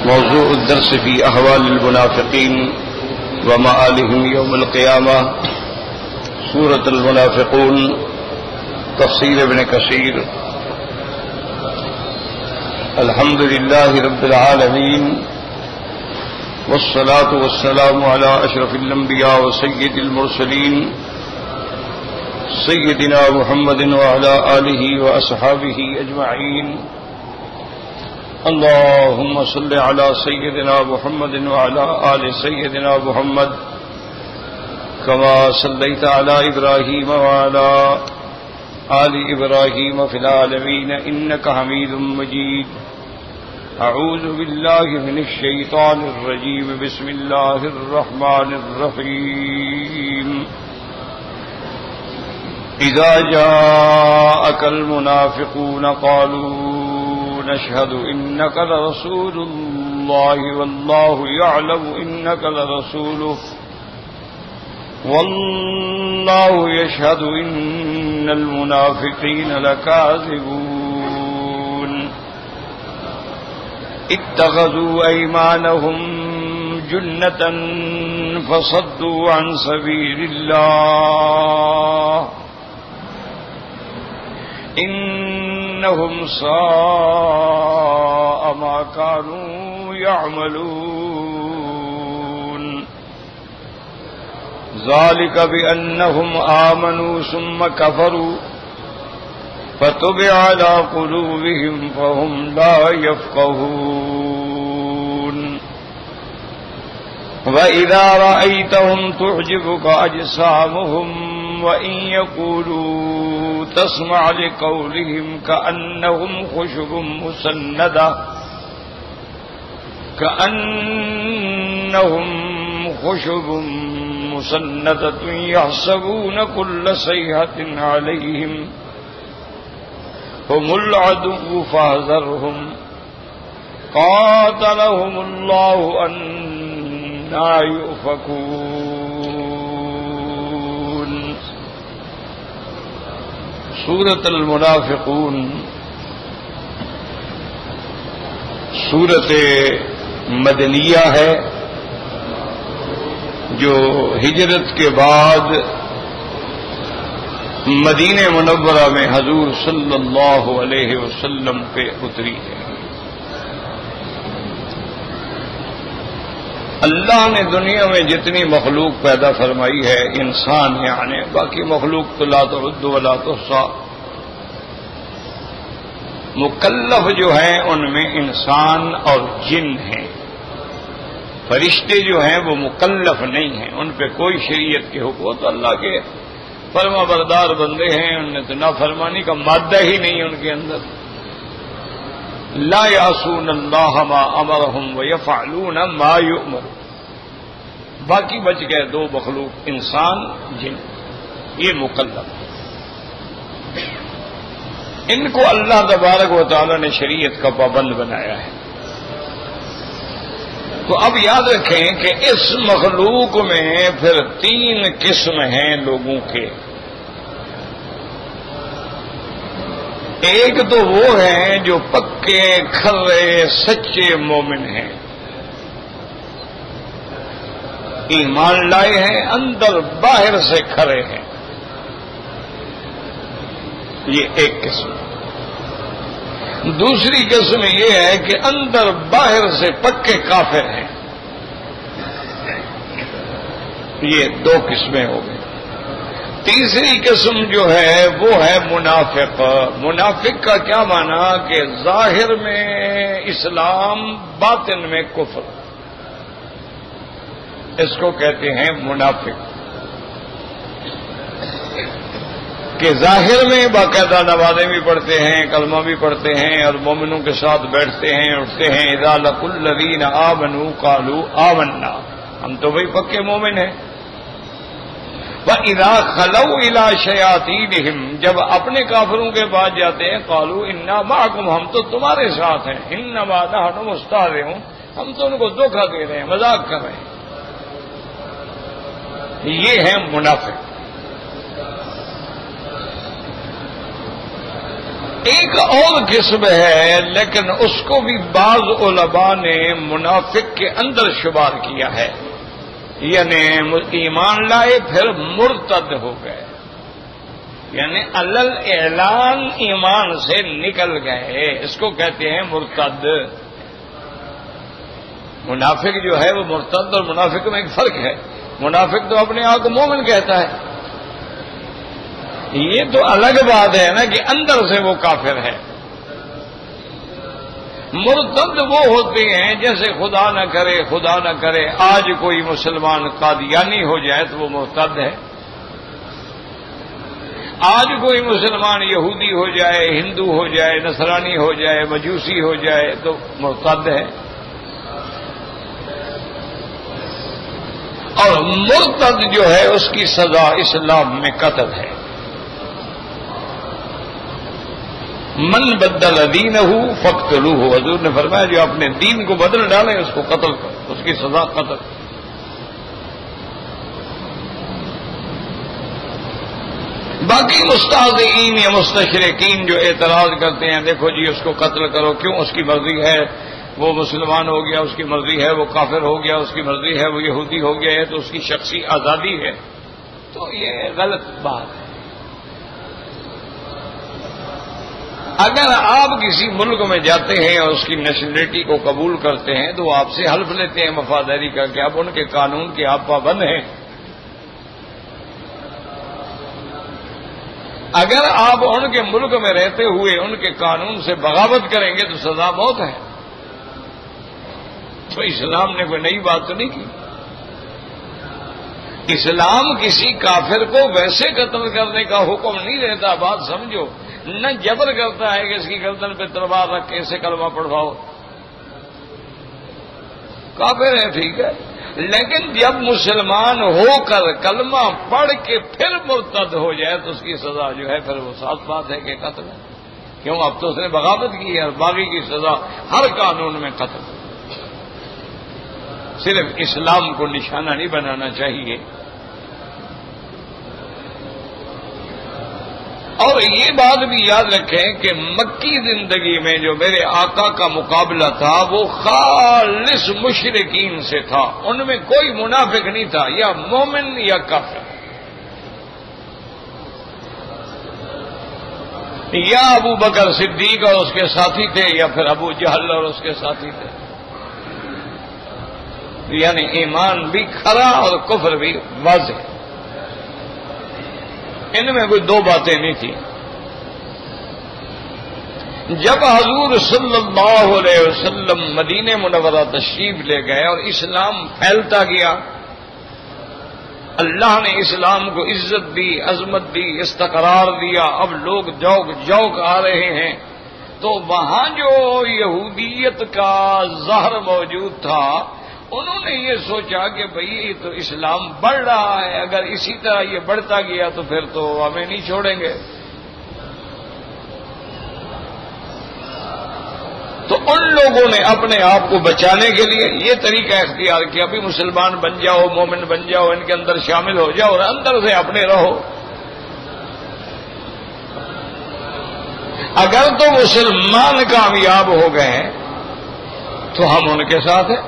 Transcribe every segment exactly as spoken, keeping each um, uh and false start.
موضوع الدرس في أحوال المنافقين ومآلهم يوم القيامة سورة المنافقون تفسير ابن كثير. الحمد لله رب العالمين والصلاة والسلام على أشرف الأنبياء وسيد المرسلين سيدنا محمد وعلى آله وأصحابه أجمعين. اللهم صل على سيدنا محمد وعلى آل سيدنا محمد كما صليت على إبراهيم وعلى آل إبراهيم في العالمين إنك حميد مجيد. أعوذ بالله من الشيطان الرجيم. بسم الله الرحمن الرحيم. إذا جاءك المنافقون قالوا نشهد إنك لرسول الله والله يعلم إنك لرسوله والله يشهد إن المنافقين لكاذبون. اتخذوا أيمانهم جنة فصدوا عن سبيل الله إنهم ساء ما كانوا يعملون. ذلك بأنهم آمنوا ثم كفروا فطبع على قلوبهم فهم لا يفقهون. وإذا رأيتهم تعجبك أجسامهم وإن يقولوا تسمع لقولهم كأنهم خشب مسندة كأنهم خشب مسندة يحسبون كل صيحة عليهم هم العدو فاحذرهم قاتلهم الله أنى يؤفكون. سورۃ المنافقون سورت مدنیہ ہے جو ہجرت کے بعد مدینہ منورہ میں حضور صلی اللہ علیہ وسلم پہ اتری ہے. اللہ نے دنیا میں جتنی مخلوق پیدا فرمائی ہے انسان یعنی باقی مخلوق تو لا تعد ولا تحصى، مکلف جو ہیں ان میں انسان اور جن ہیں. فرشتے جو ہیں وہ مکلف نہیں ہیں، ان پہ کوئی شریعت کے حکم تو اللہ کے فرما بردار بندے ہیں. ان نے تو نافرمانی کا مادہ ہی نہیں ان کے اندر. لا یعصون اللہ ما امرہم ویفعلون ما یؤمر. باقی بچ گئے دو مخلوق انسان جن، یہ مکلف. ان کو اللہ تبارک و تعالی نے شریعت کا پابند بنایا ہے. تو اب یاد رکھیں کہ اس مخلوق میں پھر تین قسم ہیں لوگوں کے. ایک تو وہ ہیں جو پکے کھرے سچے مومن ہیں، ایمان لائے ہیں، اندر باہر سے کھرے ہیں. یہ ایک قسم. دوسری قسم یہ ہے کہ اندر باہر سے پکے کافر ہیں. یہ دو قسمیں ہو گئی. تیسری قسم جو ہے وہ ہے منافق. منافق کا کیا معنی کہ ظاہر میں اسلام باطن میں کفر، اس کو کہتے ہیں منافق. کہ ظاہر میں باقاعدہ نمازیں بھی پڑھتے ہیں، کلمہ بھی پڑھتے ہیں اور مومنوں کے ساتھ بیٹھتے ہیں اٹھتے ہیں. اذا لقوا الذین آمنوا قالوا آمنا، ہم تو بھائی پکے مومن ہیں. وَإِذَا خَلَوْا إِلَىٰ شَيَاطِینِهِمْ، جب اپنے کافروں کے پاس جاتے ہیں قالوا اِنَّا مَعَكُمْ، ہم تو تمہارے ساتھ ہیں. إِنَّمَا نَحْنُ مُسْتَهْزِئُونَ، ہم تو ان کو دھوکہ دے رہے ہیں، مذاق کر رہے ہیں. یہ ہیں منافق. ایک اور قسم ہے لیکن اس کو بھی بعض علماء نے منافق کے اندر شمار کیا ہے، یعنی ایمان لائے پھر مرتد ہو گئے، یعنی علل اعلان ایمان سے نکل گئے، اس کو کہتے ہیں مرتد۔ منافق جو ہے وہ مرتد اور منافق میں ایک فرق ہے، منافق تو اپنے آپ کو مومن کہتا ہے، یہ تو الگ بات ہے نا کہ اندر سے وہ کافر ہے۔ مرتد وہ ہوتے ہیں جیسے خدا نہ کرے خدا نہ کرے آج کوئی مسلمان قادیانی ہو جائے تو وہ مرتد ہے، آج کوئی مسلمان یہودی ہو جائے، ہندو ہو جائے، نصرانی ہو جائے، مجوسی ہو جائے تو مرتد ہے۔ اور مرتد جو ہے اس کی سزا اسلام میں قتل ہے۔ من بدل دینہ فاقتلوہ، حضور نے فرمایا جو اپنے دین کو بدل ڈالے اس کو قتل کرو، اس کی سزا قتل۔ باقی مستہزئین یا مستشرقین جو اعتراض کرتے ہیں دیکھو جی اس کو قتل کرو، کیوں؟ اس کی مرضی ہے، وہ مسلمان ہو گیا، اس کی مرضی ہے وہ کافر ہو گیا، اس کی مرضی ہے وہ یہودی ہو گیا ہے، تو اس کی شخصی آزادی ہے، تو یہ غلط بات ہے۔ اگر آپ کسی ملک میں جاتے ہیں اور اس کی نیشنلٹی کو قبول کرتے ہیں تو وہ آپ سے حلف لیتے ہیں وفاداری کا کہ اب ان کے قانون کے آپ پابند ہیں۔ اگر آپ ان کے ملک میں رہتے ہوئے ان کے قانون سے بغاوت کریں گے تو سزا موت ہے۔ تو اسلام نے کوئی نئی بات تو نہیں کی، اسلام کسی کافر کو ویسے قتل کرنے کا حکم نہیں دیتا، بات سمجھو، نہ جبر کرتا ہے کہ اس کی گردن پہ تلوار رکھ کے اسے کلمہ پڑھواؤ، کافر ہے ٹھیک ہے، لیکن جب مسلمان ہو کر کلمہ پڑھ کے پھر مرتد ہو جائے تو اس کی سزا جو ہے پھر وہ صاف بات ہے کہ قتل ہے، کیوں؟ اب تو اس نے بغاوت کی ہے، اور باغی کی سزا ہر قانون میں قتل۔ صرف اسلام کو نشانہ نہیں بنانا چاہیے۔ اور یہ بات بھی یاد رکھیں کہ مکی زندگی میں جو میرے آقا کا مقابلہ تھا وہ خالص مشرکین سے تھا، ان میں کوئی منافق نہیں تھا، یا مومن یا کافر، یا ابو بکر صدیق اور اس کے ساتھی تھے، یا پھر ابو جہل اور اس کے ساتھی تھے، یعنی ایمان بھی کھرا اور کفر بھی واضح، ان میں کوئی دو باتیں نہیں تھیں۔ جب حضور صلی اللہ علیہ وسلم مدینہ منورہ تشریف لے گئے اور اسلام پھیلتا گیا، اللہ نے اسلام کو عزت دی، عظمت دی، استقرار دیا، اب لوگ جوک جوک آ رہے ہیں، تو وہاں جو یہودیت کا زہر موجود تھا انہوں نے یہ سوچا کہ بھئی یہ تو اسلام بڑھ رہا ہے، اگر اسی طرح یہ بڑھتا گیا تو پھر تو ہمیں نہیں چھوڑیں گے، تو ان لوگوں نے اپنے آپ کو بچانے کے لیے یہ طریقہ اختیار کیا، بھی مسلمان بن جاؤ، مومن بن جاؤ، ان کے اندر شامل ہو جاؤ اور اندر سے اپنے رہو۔ اگر تو مسلمان کامیاب ہو گئے ہیں تو ہم ان کے ساتھ ہیں،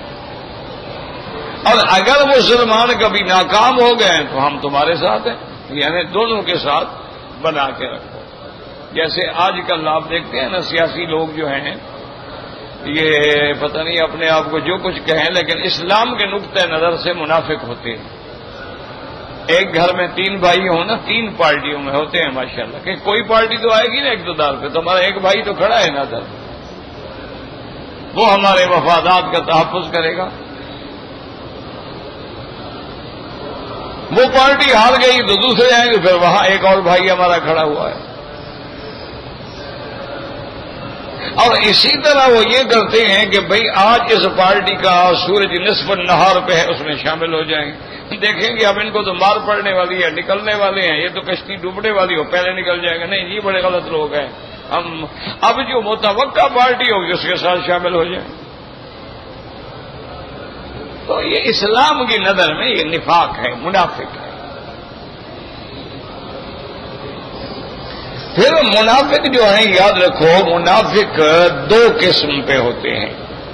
اور اگر مسلمان کبھی ناکام ہو گئے تو ہم تمہارے ساتھ ہیں، یعنی دونوں کے ساتھ بنا کے رکھو۔ جیسے آج کل آپ دیکھتے ہیں نا سیاسی لوگ جو ہیں یہ پتہ نہیں اپنے آپ کو جو کچھ کہیں لیکن اسلام کے نقطۂ نظر سے منافق ہوتے ہیں۔ ایک گھر میں تین بھائی ہوں نا، تین پارٹیوں میں ہوتے ہیں ماشاءاللہ، کہ کوئی پارٹی تو آئے گی نا اقتدار پہ، تو ہمارا ایک بھائی تو کھڑا ہے نا ادھر، وہ ہمارے مفادات کا تحفظ کرے گا۔ وہ پارٹی ہار گئی تو دوسرے آئیں گے، پھر وہاں ایک اور بھائی ہمارا کھڑا ہوا ہے، اور اسی طرح وہ یہ کرتے ہیں کہ بھئی آج اس پارٹی کا سورج نصف النہار پہ ہے، اس میں شامل ہو جائیں گے، دیکھیں گے اب ان کو تو مار پڑنے والی ہے، نکلنے والے ہیں، یہ تو کشتی ڈوبنے والی ہو پہلے نکل جائے گا، نہیں یہ بڑے غلط لوگ ہیں، ہم اب جو متوقع پارٹی ہوگی اس کے ساتھ شامل ہو جائیں۔ تو یہ اسلام کی نظر میں یہ نفاق ہے، منافق ہے۔ پھر منافق جو ہیں یاد رکھو منافق دو قسم پہ ہوتے ہیں.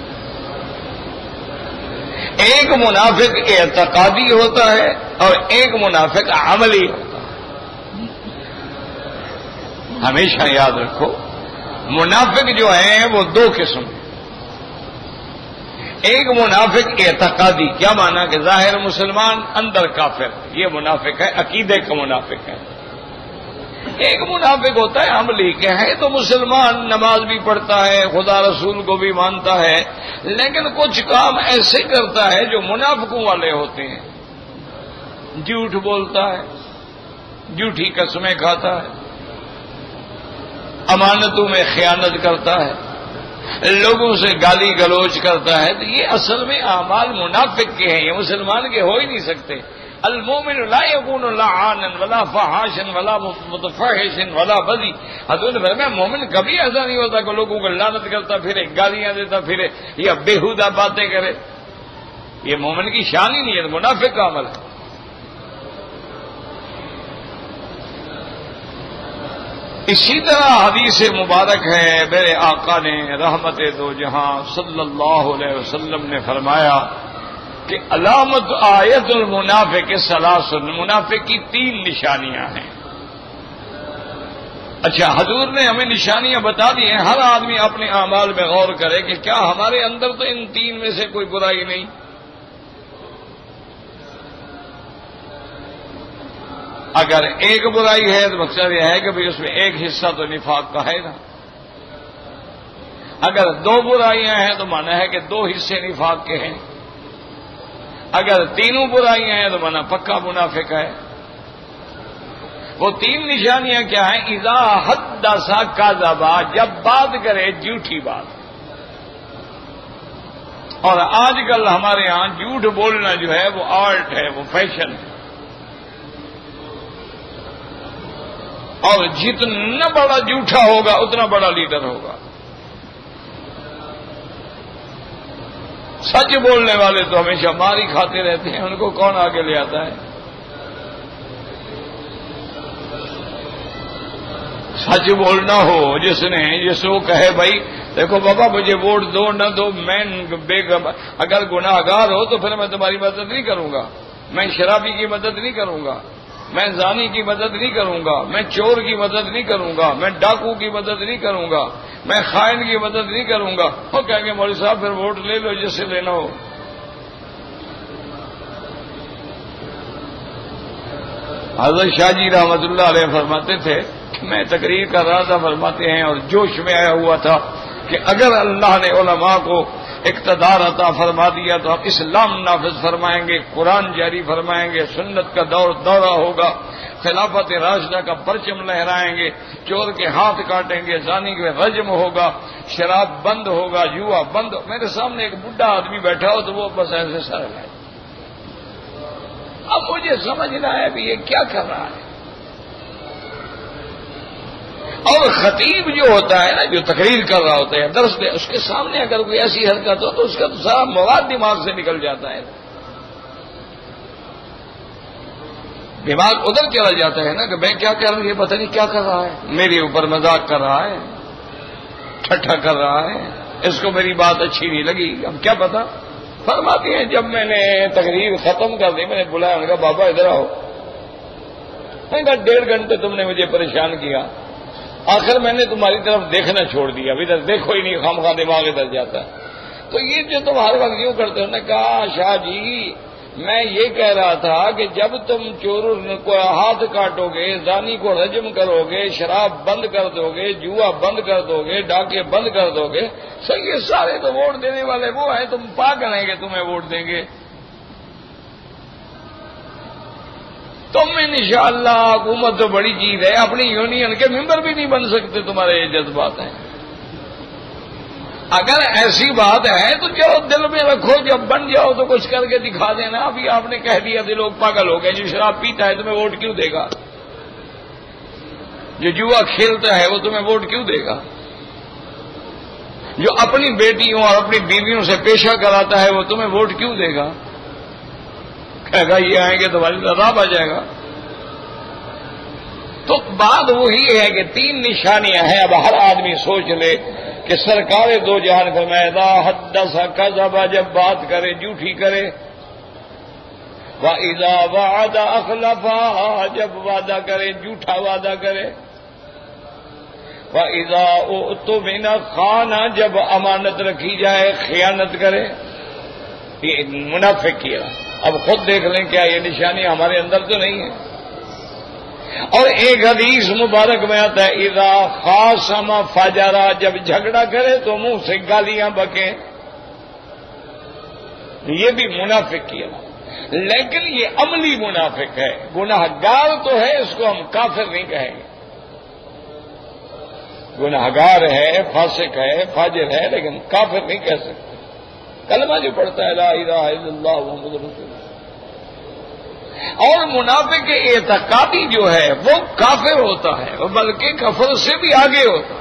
ایک منافق اعتقادی ہوتا ہے اور ایک منافق عملی ہوتا ہے. ہمیشہ یاد رکھو منافق جو ہیں وہ دو قسم ہیں. ایک منافق اعتقادی، کیا مانا کہ ظاہر مسلمان اندر کافر، یہ منافق ہے، عقیدے کا منافق ہے. ایک منافق ہوتا ہے عملی کہ ہے تو مسلمان، نماز بھی پڑھتا ہے، خدا رسول کو بھی مانتا ہے، لیکن کچھ کام ایسے کرتا ہے جو منافقوں والے ہوتے ہیں. جھوٹ بولتا ہے، جھوٹی قسمیں کھاتا ہے، امانتوں میں خیانت کرتا ہے، لوگوں سے گالی گلوچ کرتا ہے. تو یہ اصل میں اعمال منافق کے ہیں، یہ مسلمان کے ہو ہی نہیں سکتے. المومن لا يكون لعانا ولا فحاشا ولا متفحشا ولا بذی. حضور نے فرمایا مومن کبھی ایسا نہیں ہوتا کہ لوگوں کو لعنت کرتا پھرے، گالیاں دیتا پھرے یا بےہودہ باتیں کرے. یہ مومن کی شان ہی نہیں ہے، منافق کا عمل ہے. اسی طرح حدیث مبارک ہے، میرے آقا نے رحمت دو جہاں صلی اللہ علیہ وسلم نے فرمایا کہ علامت آیت المنافق ثلاث، منافق کی تین نشانیاں ہیں. اچھا حضور نے ہمیں نشانیاں بتا دی ہیں، ہر آدمی اپنے اعمال میں غور کرے کہ کیا ہمارے اندر تو ان تین میں سے کوئی برائی نہیں. اگر ایک برائی ہے تو مقصد یہ ہے کہ بھئی اس میں ایک حصہ تو نفاق کا ہے نا. اگر دو برائیاں ہیں تو مانا ہے کہ دو حصے نفاق کے ہیں. اگر تینوں برائیاں ہیں تو مانا پکا منافق ہے. وہ تین نشانیاں کیا ہیں؟ اذا حدث کذب، جب بات کرے جھوٹی بات. اور آج کل ہمارے ہاں جھوٹ بولنا جو ہے وہ آرٹ ہے، وہ فیشن ہے. اور جتنا بڑا جھوٹا ہوگا اتنا بڑا لیڈر ہوگا. سچ بولنے والے تو ہمیشہ ماری کھاتے رہتے ہیں، ان کو کون آگے لے آتا ہے؟ سچ بولنا ہو جس نے، جس کو کہے بھائی دیکھو بابا مجھے ووٹ دو نہ دو، میں اگر گناہ گار ہو تو پھر میں تمہاری مدد نہیں کروں گا، میں شرابی کی مدد نہیں کروں گا، میں زانی کی مدد نہیں کروں گا، میں چور کی مدد نہیں کروں گا، میں ڈاکو کی مدد نہیں کروں گا، میں خائن کی مدد نہیں کروں گا. وہ کہیں گے مولوی صاحب پھر ووٹ لے لو جس سے لینا ہو. حضرت شاہ جی رحمت اللہ علیہ فرماتے تھے کہ میں تقریر کر رہا تھا، فرماتے ہیں اور جوش میں آیا ہوا تھا کہ اگر اللہ نے علماء کو اقتدار عطا فرما دیا تو ہم اسلام نافذ فرمائیں گے، قرآن جاری فرمائیں گے، سنت کا دور دورہ ہوگا، خلافت راشدہ کا پرچم لہرائیں گے، چور کے ہاتھ کاٹیں گے، زانی کے رجم ہوگا، شراب بند ہوگا، جوا بند. میرے سامنے ایک بڈھا آدمی بیٹھا ہو تو وہ بس ایسے سر ہے. اب مجھے سمجھنا ہے کہ یہ کیا کر رہا ہے. اور خطیب جو ہوتا ہے نا، جو تقریر کر رہا ہوتا ہے، درس دے، اس کے سامنے اگر کوئی ایسی حرکت ہو تو اس کا تو سارا مواد دماغ سے نکل جاتا ہے. دماغ ادھر چلا جاتا ہے نا کہ میں کیا کر رہا ہوں، یہ پتہ نہیں کیا کر رہا ہے، میرے اوپر مذاق کر رہا ہے، ٹھٹھا کر رہا ہے، اس کو میری بات اچھی نہیں لگی. اب کیا پتا. فرماتی ہیں جب میں نے تقریر ختم کر دی، میں نے بلایا، میں نے کہا بابا ادھر آؤ. میں نے کہا ڈیڑھ گھنٹے تم نے مجھے پریشان کیا، آخر میں نے تمہاری طرف دیکھنا چھوڑ دیا، اب ادھر دیکھو ہی نہیں، خام خواہ دماغ ادھر جاتا ہے. تو یہ جو تم ہر وقت یوں کرتے ہو. نے کہا شاہ جی میں یہ کہہ رہا تھا کہ جب تم چور کو ہاتھ کاٹو گے، زانی کو رجم کرو گے، شراب بند کر دو گے، جوا بند کر دو گے، ڈاکے بند کر دو گے، سر یہ سارے تو ووٹ دینے والے وہ ہیں، تم پاگل ہیں کہ تمہیں ووٹ دیں گے. تم انشاءاللہ حکومت تو بڑی چیز ہے، اپنی یونین کے ممبر بھی نہیں بن سکتے، تمہارے یہ جذبات ہیں. اگر ایسی بات ہے تو جو دل میں رکھو، جب بن جاؤ تو کچھ کر کے دکھا دینا. ابھی آپ نے کہہ دیا کہ لوگ پاگل ہو گئے، جو شراب پیتا ہے تمہیں ووٹ کیوں دے گا، جو جوا کھیلتا ہے وہ تمہیں ووٹ کیوں دے گا، جو اپنی بیٹیوں اور اپنی بیویوں سے پیشہ کراتا ہے وہ تمہیں ووٹ کیوں دے گا. کہے گا یہ آئیں گے تمہاری عذاب آ جائے گا. تو بات وہی ہے کہ تین نشانیاں ہیں. اب ہر آدمی سوچ لے کہ سرکار دو جہان فرمایا اذا حدث کذب، جب بات کرے جھوٹی کرے، وَإِذَا وَعَدَ أَخْلَفَ، جب وعدہ کرے جھوٹا وعدہ کرے، وَإِذَا اؤْتُمِنَ خَانَ، جب امانت رکھی جائے خیانت کرے. یہ منافق کیا. اب خود دیکھ لیں کیا یہ نشانی ہمارے اندر تو نہیں ہے. اور ایک حدیث مبارک میں آتا ہے اذا خاصم فجر، جب جھگڑا کرے تو منہ سے گالیاں بکے. یہ بھی منافق کیا. لیکن یہ عملی منافق ہے. گناہ گار تو ہے، اس کو ہم کافر نہیں کہیں گے. گناہ گار ہے، فاسق ہے، فاجر ہے، لیکن کافر نہیں کہہ سکتے. کلمہ جو پڑھتا ہے لا الہ الا اللہ محمد رسول اللہ. اور منافق اعتقادی جو ہے وہ کافر ہوتا ہے، وہ بلکہ کفر سے بھی آگے ہوتا ہے.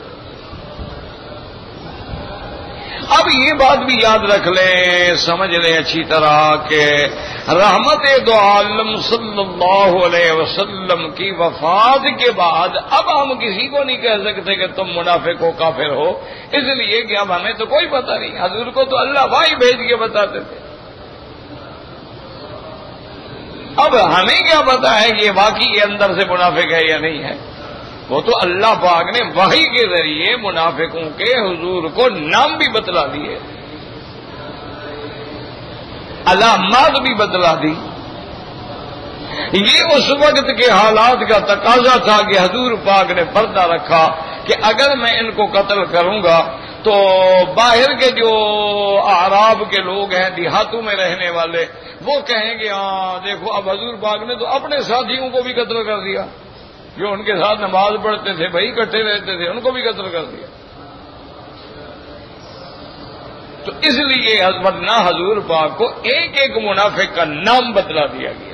اب یہ بات بھی یاد رکھ لیں، سمجھ لیں اچھی طرح کہ رحمت دو عالم صلی اللہ علیہ وسلم کی وفات کے بعد اب ہم کسی کو نہیں کہہ سکتے کہ تم منافق ہو، کافر ہو، اس لیے کہ اب ہمیں تو کوئی پتہ نہیں. حضور کو تو اللہ وحی بھیج کے بتاتے تھے. اب ہمیں کیا پتا ہے کہ یہ واقعی اندر سے منافق ہے یا نہیں ہے. وہ تو اللہ پاک نے وحی کے ذریعے منافقوں کے حضور کو نام بھی بتلا دیے، علامات بھی بتلا دی. یہ اس وقت کے حالات کا تقاضا تھا کہ حضور پاک نے پردہ رکھا کہ اگر میں ان کو قتل کروں گا تو باہر کے جو اعراب کے لوگ ہیں، دیہاتوں میں رہنے والے، وہ کہیں گے ہاں دیکھو اب حضور پاک نے تو اپنے ساتھیوں کو بھی قتل کر دیا، جو ان کے ساتھ نماز پڑھتے تھے، بھائی اکٹھے رہتے تھے، ان کو بھی قتل کر دیا. تو اس لیے ورنہ حضور پاک کو ایک ایک منافق کا نام بتلا دیا گیا.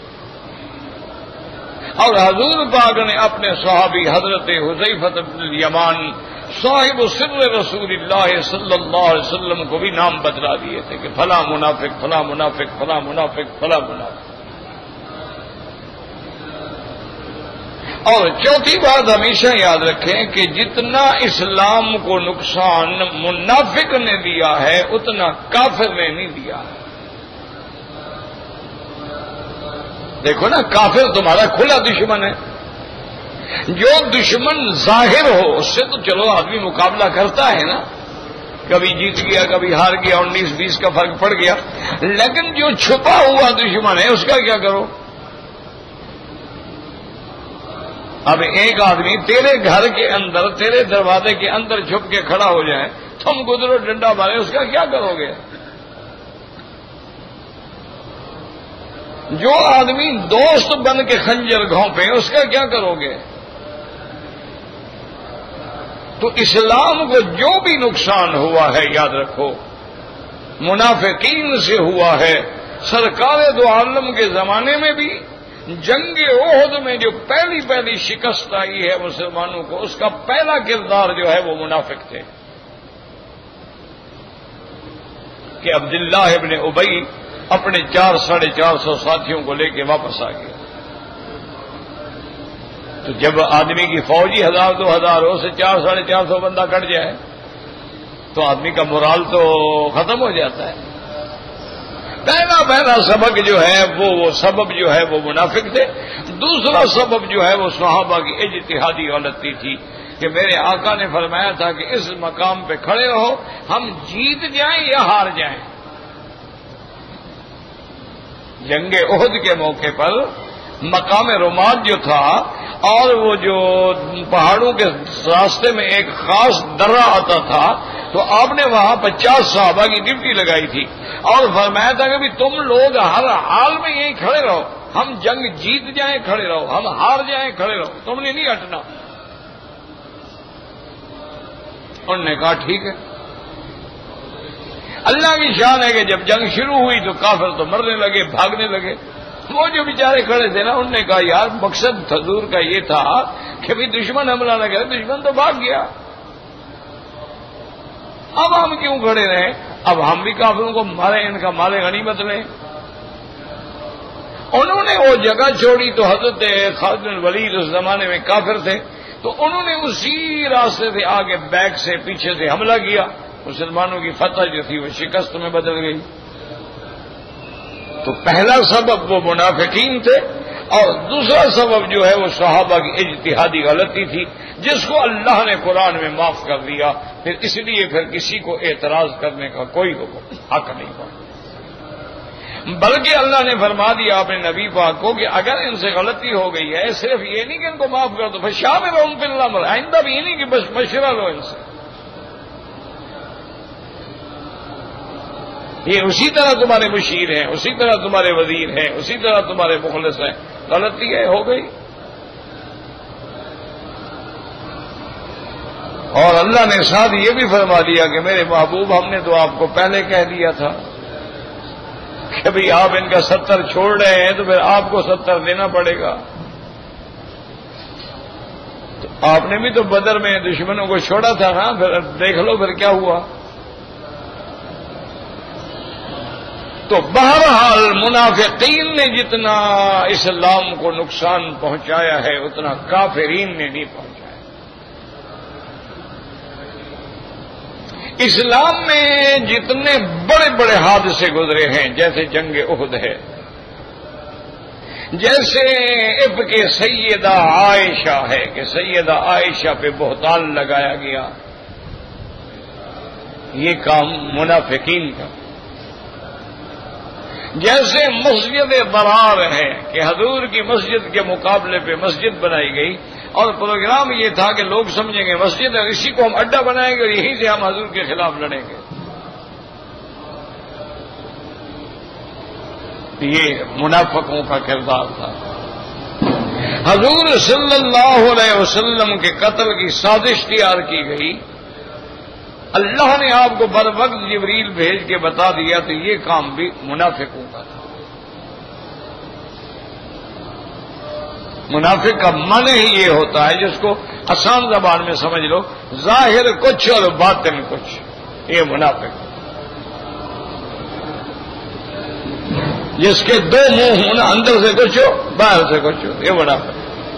اور حضور پاک نے اپنے صحابی حضرت حذیفہ بن الیمان صاحب سر رسول اللہ صلی اللہ علیہ وسلم کو بھی نام بتلا دیے تھے کہ فلاں منافق، فلاں منافق، فلاں منافق، فلاں منافق. اور چوتھی بات ہمیشہ یاد رکھیں کہ جتنا اسلام کو نقصان منافق نے دیا ہے اتنا کافر نے نہیں دیا ہے. دیکھو نا، کافر تمہارا کھلا دشمن ہے. جو دشمن ظاہر ہو اس سے تو چلو آدمی مقابلہ کرتا ہے نا، کبھی جیت گیا کبھی ہار گیا، انیس بیس کا فرق پڑ گیا. لیکن جو چھپا ہوا دشمن ہے اس کا کیا کرو؟ اب ایک آدمی تیرے گھر کے اندر، تیرے دروازے کے اندر چھپ کے کھڑا ہو جائے، تم گزرو ڈنڈا مارے، اس کا کیا کرو گے؟ جو آدمی دوست بن کے خنجر گھونپے اس کا کیا کرو گے؟ تو اسلام کو جو بھی نقصان ہوا ہے یاد رکھو منافقین سے ہوا ہے. سرکار دو عالم کے زمانے میں بھی جنگ احد میں جو پہلی پہلی شکست آئی ہے مسلمانوں کو، اس کا پہلا کردار جو ہے وہ منافق تھے کہ عبداللہ ابن ابی اپنے چار ساڑھے چار سو ساتھیوں کو لے کے واپس آ گیا. تو جب آدمی کی فوجی ہزار دو ہزار ہو سے چار ساڑھے چار سو بندہ کٹ جائے تو آدمی کا مورال تو ختم ہو جاتا ہے. پہلا پہلا سبق جو ہے وہ وہ سبب جو ہے وہ منافق تھے. دوسرا سبب جو ہے وہ صحابہ کی اجتہادی غلطی تھی کہ میرے آقا نے فرمایا تھا کہ اس مقام پہ کھڑے رہو، ہم جیت جائیں یا ہار جائیں. جنگ احد کے موقع پر مقام رماد جو تھا اور وہ جو پہاڑوں کے راستے میں ایک خاص درہ آتا تھا، تو آپ نے وہاں پچاس صحابہ کی ڈیوٹی لگائی تھی اور فرمایا تھا کہ بھی تم لوگ ہر حال میں یہیں کھڑے رہو، ہم جنگ جیت جائیں کھڑے رہو، ہم ہار جائیں کھڑے رہو، تم نے نہیں ہٹنا. انہوں نے کہا ٹھیک ہے. اللہ کی شان ہے کہ جب جنگ شروع ہوئی تو کافر تو مرنے لگے، بھاگنے لگے. وہ جو بیچارے کھڑے تھے نا، انہوں نے کہا یار مقصد حضور کا یہ تھا کہ بھی دشمن حملہ نہ کرے، دشمن تو بھاگ گیا، اب ہم کیوں کھڑے رہے؟ اب ہم بھی کافروں کو مارے، ان کا مال غنیمت لیں. انہوں نے وہ جگہ چھوڑی تو حضرت خالد بن ولید اس زمانے میں کافر تھے، تو انہوں نے اسی راستے سے آگے بیک سے پیچھے سے حملہ کیا، مسلمانوں کی فتح جو تھی وہ شکست میں بدل گئی۔ تو پہلا سبب وہ منافقین تھے، اور دوسرا سبب جو ہے وہ صحابہ کی اجتہادی غلطی تھی، جس کو اللہ نے قرآن میں معاف کر دیا، پھر اس لیے پھر کسی کو اعتراض کرنے کا کوئی حق نہیں ہوا، بلکہ اللہ نے فرما دیا اپنے نبی پاک کو کہ اگر ان سے غلطی ہو گئی ہے، صرف یہ نہیں کہ ان کو معاف کر دو، پھر شاملہم فی الامر، آئندہ بھی یہ نہیں کہ بس مشورہ لو ان سے، یہ اسی طرح تمہارے مشیر ہیں، اسی طرح تمہارے وزیر ہیں، اسی طرح تمہارے مخلص ہیں، غلطی ہے ہو گئی۔ اور اللہ نے ساتھ یہ بھی فرما دیا کہ میرے محبوب ہم نے تو آپ کو پہلے کہہ دیا تھا کہ بھئی آپ ان کا ستر چھوڑ رہے ہیں تو پھر آپ کو ستر دینا پڑے گا۔ تو آپ نے بھی تو بدر میں دشمنوں کو چھوڑا تھا نا، پھر دیکھ لو پھر کیا ہوا۔ تو بہرحال منافقین نے جتنا اسلام کو نقصان پہنچایا ہے اتنا کافرین نے نہیں پہنچایا۔ اسلام میں جتنے بڑے بڑے حادثے گزرے ہیں، جیسے جنگ احد ہے، جیسے افک سیدہ عائشہ ہے کہ سیدہ عائشہ پہ بہتان لگایا گیا، یہ کام منافقین کا، جیسے مسجد ضرار ہے کہ حضور کی مسجد کے مقابلے پہ مسجد بنائی گئی، اور پروگرام یہ تھا کہ لوگ سمجھیں گے مسجد ہے، اسی کو ہم اڈا بنائیں گے اور یہیں سے ہم حضور کے خلاف لڑیں گے۔ یہ منافقوں کا کردار تھا۔ حضور صلی اللہ علیہ وسلم کے قتل کی سازش تیار کی گئی، اللہ نے آپ کو بر وقت جبریل بھیج کے بتا دیا، تو یہ کام بھی منافقوں کا تھا۔ منافق کا معنی ہی یہ ہوتا ہے، جس کو آسان زبان میں سمجھ لو، ظاہر کچھ اور باطن کچھ، یہ منافق، جس کے دو منہ ہونا، اندر سے کچھ ہو باہر سے کچھ ہو، یہ منافق۔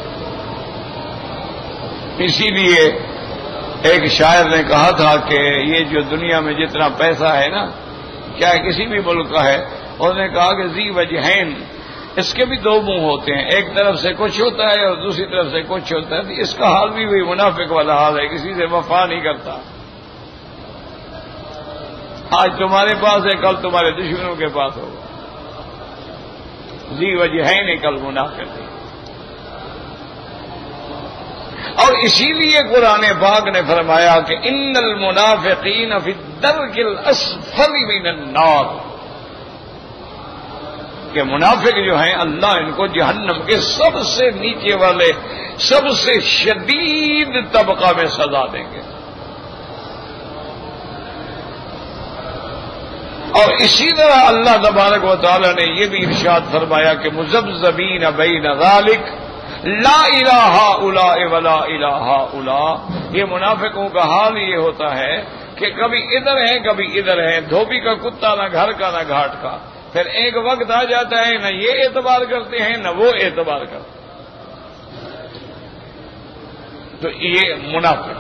اسی لیے ایک شاعر نے کہا تھا کہ یہ جو دنیا میں جتنا پیسہ ہے نا، چاہے کسی بھی ملک کا ہے، اس نے کہا کہ ذی وجہین، اس کے بھی دو منہ ہوتے ہیں، ایک طرف سے کچھ ہوتا ہے اور دوسری طرف سے کچھ ہوتا ہے۔ اس کا حال بھی وہی منافق والا حال ہے، کسی سے وفا نہیں کرتا، آج تمہارے پاس ہے کل تمہارے دشمنوں کے پاس ہوگا، ذی وجہین کل منافق۔ اور اسی لیے قرآن پاک نے فرمایا کہ ان المنافقین فی الدرک الاسفل من النار، کہ منافق جو ہیں اللہ ان کو جہنم کے سب سے نیچے والے سب سے شدید طبقہ میں سزا دیں گے۔ اور اسی طرح اللہ تبارک و تعالی نے یہ بھی ارشاد فرمایا کہ مذبذبین بین ذالک لا الہ الا ولا الہ الا، یہ منافقوں کا حال یہ ہوتا ہے کہ کبھی ادھر ہیں کبھی ادھر ہیں، دھوبی کا کتا نہ گھر کا نہ گھاٹ کا، پھر ایک وقت آ جاتا ہے نہ یہ اعتبار کرتے ہیں نہ وہ اعتبار کرتے ہیں، تو یہ منافق۔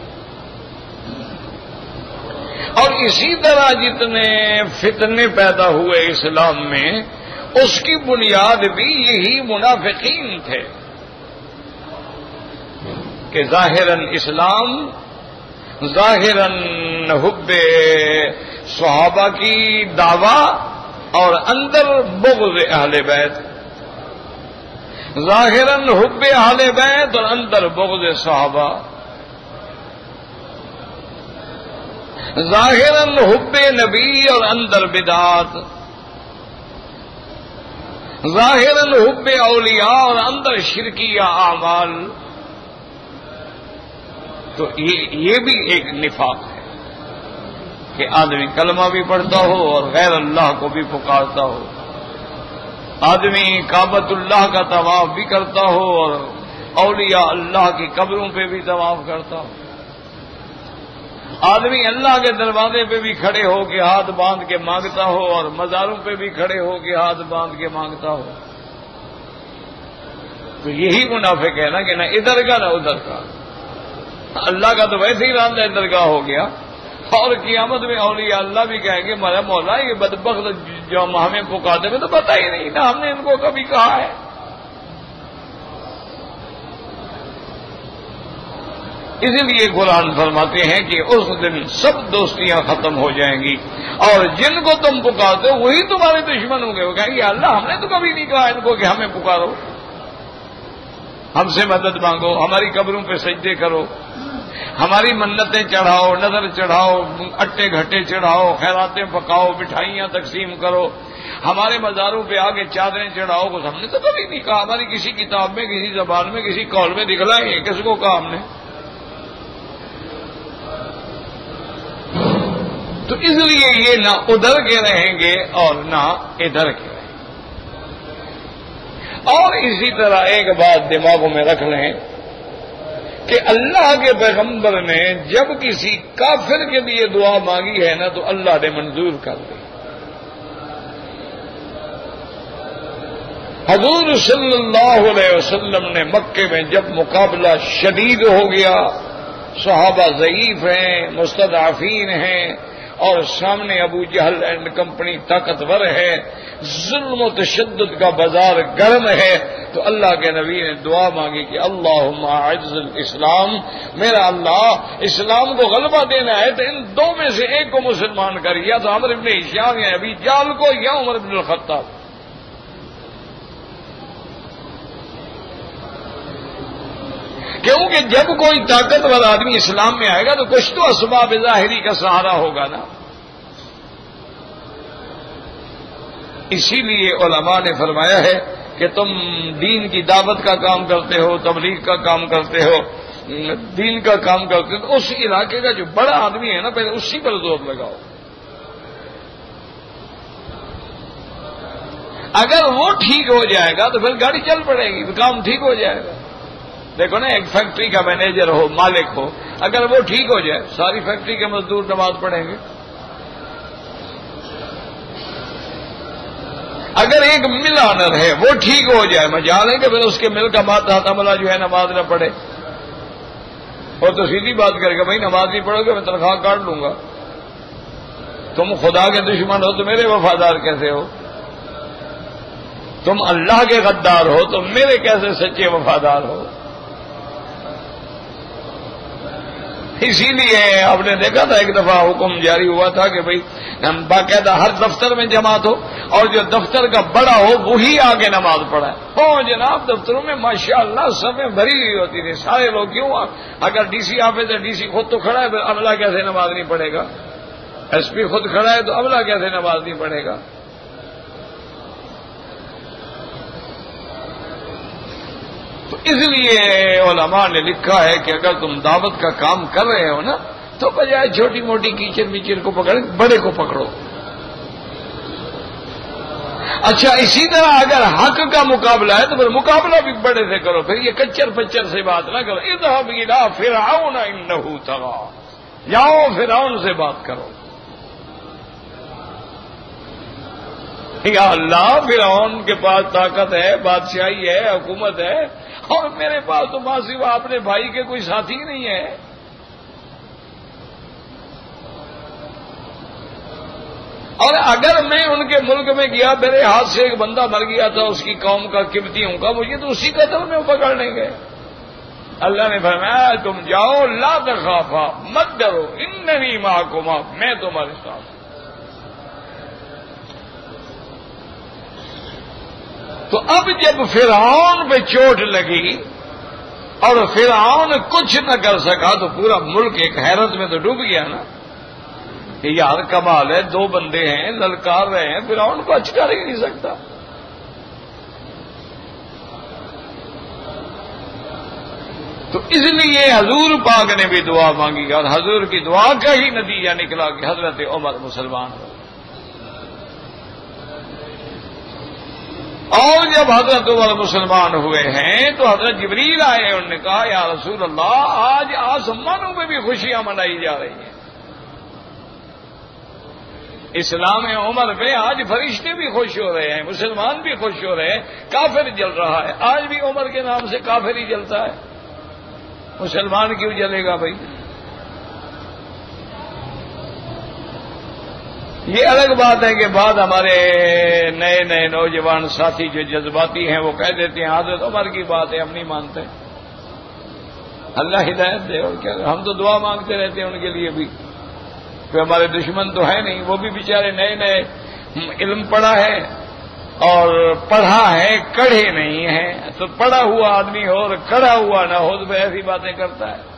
اور اسی طرح جتنے فتنے پیدا ہوئے اسلام میں، اس کی بنیاد بھی یہی منافقین تھے کہ ظاہراً اسلام، ظاہراً حب صحابہ کی دعویٰ اور اندر بغض اہل بیت، ظاہراً حب اہل بیت اور اندر بغض صحابہ، ظاہراً حب نبی اور اندر بدعات، ظاہراً حب اولیاء اور اندر شرکیہ اعمال، تو یہ یہ بھی ایک نفاق ہے کہ آدمی کلمہ بھی پڑھتا ہو اور غیر اللہ کو بھی پکارتا ہو، آدمی کعبۃ اللہ کا طواف بھی کرتا ہو اور اولیاء اللہ کی قبروں پہ بھی طواف کرتا ہو، آدمی اللہ کے دروازے پہ بھی کھڑے ہو کے ہاتھ باندھ کے مانگتا ہو اور مزاروں پہ بھی کھڑے ہو کے ہاتھ باندھ کے مانگتا ہو، تو یہی منافق ہے نا کہ نہ ادھر کا نہ ادھر کا. اللہ کا تو ویسے ہی راندہ درگاہ ہو گیا. اور قیامت میں اولیاء اللہ بھی کہیں گے میرا مولا یہ بدبخت جو ہمیں پکارتے میں تو پتہ ہی نہیں تھا ہم نے ان کو کبھی کہا ہے. اسی لیے قرآن فرماتے ہیں کہ اس دن سب دوستیاں ختم ہو جائیں گی اور جن کو تم پکارتے ہو وہی تمہارے دشمن ہوں گے. وہ کہیں گے اللہ ہم نے تو کبھی نہیں کہا ان کو کہ ہمیں پکارو, ہم سے مدد مانگو, ہماری قبروں پہ سجدے کرو, ہماری منتیں چڑھاؤ, نظر چڑھاؤ, اٹے گھٹے چڑھاؤ, خیراتیں پکاؤ, مٹھائیاں تقسیم کرو, ہمارے مزاروں پہ آگے چادریں چڑھاؤ. کچھ ہم نے تو کبھی نہیں کہا. ہماری کسی کتاب میں, کسی زبان میں, کسی قول میں دکھلائیں گے کس کو کہا ہم نے. تو اس لیے یہ نہ ادھر کے رہیں گے اور نہ ادھر کے رہیں گے. اور اسی طرح ایک بات دماغوں میں رکھ لیں کہ اللہ کے پیغمبر نے جب کسی کافر کے لیے دعا مانگی ہے نا تو اللہ نے منظور کر دی. حضور صلی اللہ علیہ وسلم نے مکے میں جب مقابلہ شدید ہو گیا, صحابہ ضعیف ہیں, مستضعفین ہیں, اور سامنے ابو جہل اینڈ کمپنی طاقتور ہے, ظلم و تشدد کا بازار گرم ہے, تو اللہ کے نبی نے دعا مانگی کہ اللہم اعز الاسلام, میرا اللہ اسلام کو غلبہ دینا ہے تو ان دو میں سے ایک کو مسلمان کر, یا تو عمرو بن ہشام یا ابی جہل کو یا عمر بن الخطاب. کیونکہ جب کوئی طاقتور آدمی اسلام میں آئے گا تو کچھ تو اسباب ظاہری کا سہارا ہوگا نا. اسی لیے علماء نے فرمایا ہے کہ تم دین کی دعوت کا کام کرتے ہو, تبلیغ کا کام کرتے ہو, دین کا کام کرتے ہو, تو اس علاقے کا جو بڑا آدمی ہے نا پہلے اسی پر زور لگاؤ. اگر وہ ٹھیک ہو جائے گا تو پھر گاڑی چل پڑے گی, کام ٹھیک ہو جائے گا. دیکھو نا ایک فیکٹری کا مینیجر ہو, مالک ہو, اگر وہ ٹھیک ہو جائے ساری فیکٹری کے مزدور نماز پڑھیں گے. اگر ایک مل آنر ہے وہ ٹھیک ہو جائے, مجال ہے کہ پھر اس کے مل کا ماتحت عملہ جو ہے نماز نہ پڑھے, اور تو سیدھی بات کر کے بھائی نماز نہیں پڑھو گے میں تنخواہ کاٹ لوں گا. تم خدا کے دشمن ہو تو میرے وفادار کیسے ہو؟ تم اللہ کے غدار ہو تو میرے کیسے سچے وفادار ہو؟ اسی لیے آپ نے دیکھا تھا ایک دفعہ حکم جاری ہوا تھا کہ بھئی باقاعدہ ہر دفتر میں جماعت ہو اور جو دفتر کا بڑا ہو وہی آگے نماز پڑھائے. او جناب دفتروں میں ماشاءاللہ سبیں بھری ہوئی ہوتی تھی, سارے لوگ کیوں, اگر ڈی سی آفس ہے ڈی سی خود تو کھڑا ہے پھر عملہ کیسے نماز نہیں پڑھے گا؟ ایس پی خود کھڑا ہے تو عملہ کیسے نماز نہیں پڑھے گا؟ تو اس لیے علماء نے لکھا ہے کہ اگر تم دعوت کا کام کر رہے ہو نا تو بجائے چھوٹی موٹی کیچڑ میچڑ کو پکڑ بڑے کو پکڑو. اچھا اسی طرح اگر حق کا مقابلہ ہے تو پھر مقابلہ بھی بڑے سے کرو, پھر یہ کچر پچر سے بات نہ کرو. اذهب الى فرعون انه طغى, جاؤ فرعون سے بات کرو. یا اللہ فرعون کے پاس طاقت ہے, بادشاہی ہے, حکومت ہے, اور میرے پاس تو ماں سوا اپنے بھائی کے کوئی ساتھی نہیں ہے. اور اگر میں ان کے ملک میں گیا, میرے ہاتھ سے ایک بندہ مر گیا تھا اس کی قوم کا قبطی ہوں کا, مجھے تو اسی قتل میں پکڑ لیں گے. اللہ نے فرمایا تم جاؤ لا تخافا, مت ڈرو, اننی معکما, میں تمہارے ساتھ. تو اب جب فرعون پہ چوٹ لگی اور فرعون کچھ نہ کر سکا تو پورا ملک ایک حیرت میں تو ڈوب گیا نا کہ یار کمال ہے, دو بندے ہیں للکار رہے ہیں, فرعون کو اچکار ہی نہیں سکتا. تو اس لیے حضور پاک نے بھی دعا مانگی اور حضور کی دعا کا ہی نتیجہ نکلا کہ حضرت عمر مسلمان ہو. اور جب حضرت عمر مسلمان ہوئے ہیں تو حضرت جبریل آئے, انہوں نے کہا یا رسول اللہ آج آسمانوں میں بھی خوشیاں منائی جا رہی ہیں. اسلام عمر پہ آج فرشتے بھی خوش ہو رہے ہیں، مسلمان بھی خوش ہو رہے ہیں، کافر جل رہا ہے، آج بھی عمر کے نام سے کافر ہی جلتا ہے، مسلمان کیوں جلے گا بھائی؟ یہ الگ بات ہے کہ بعد ہمارے نئے نئے نوجوان ساتھی جو جذباتی ہیں وہ کہہ دیتے ہیں حضرت عمر کی بات ہے، ہم نہیں مانتے، اللہ ہدایت دے، اور کیا، ہم تو دعا مانگتے رہتے ہیں ان کے لیے بھی، کہ ہمارے دشمن تو ہے نہیں، وہ بھی بیچارے نئے نئے علم پڑھا ہے اور پڑھا ہے کڑھے نہیں ہیں، تو پڑھا ہوا آدمی ہو اور کڑھا ہوا نہ ہو تو ایسی باتیں کرتا ہے،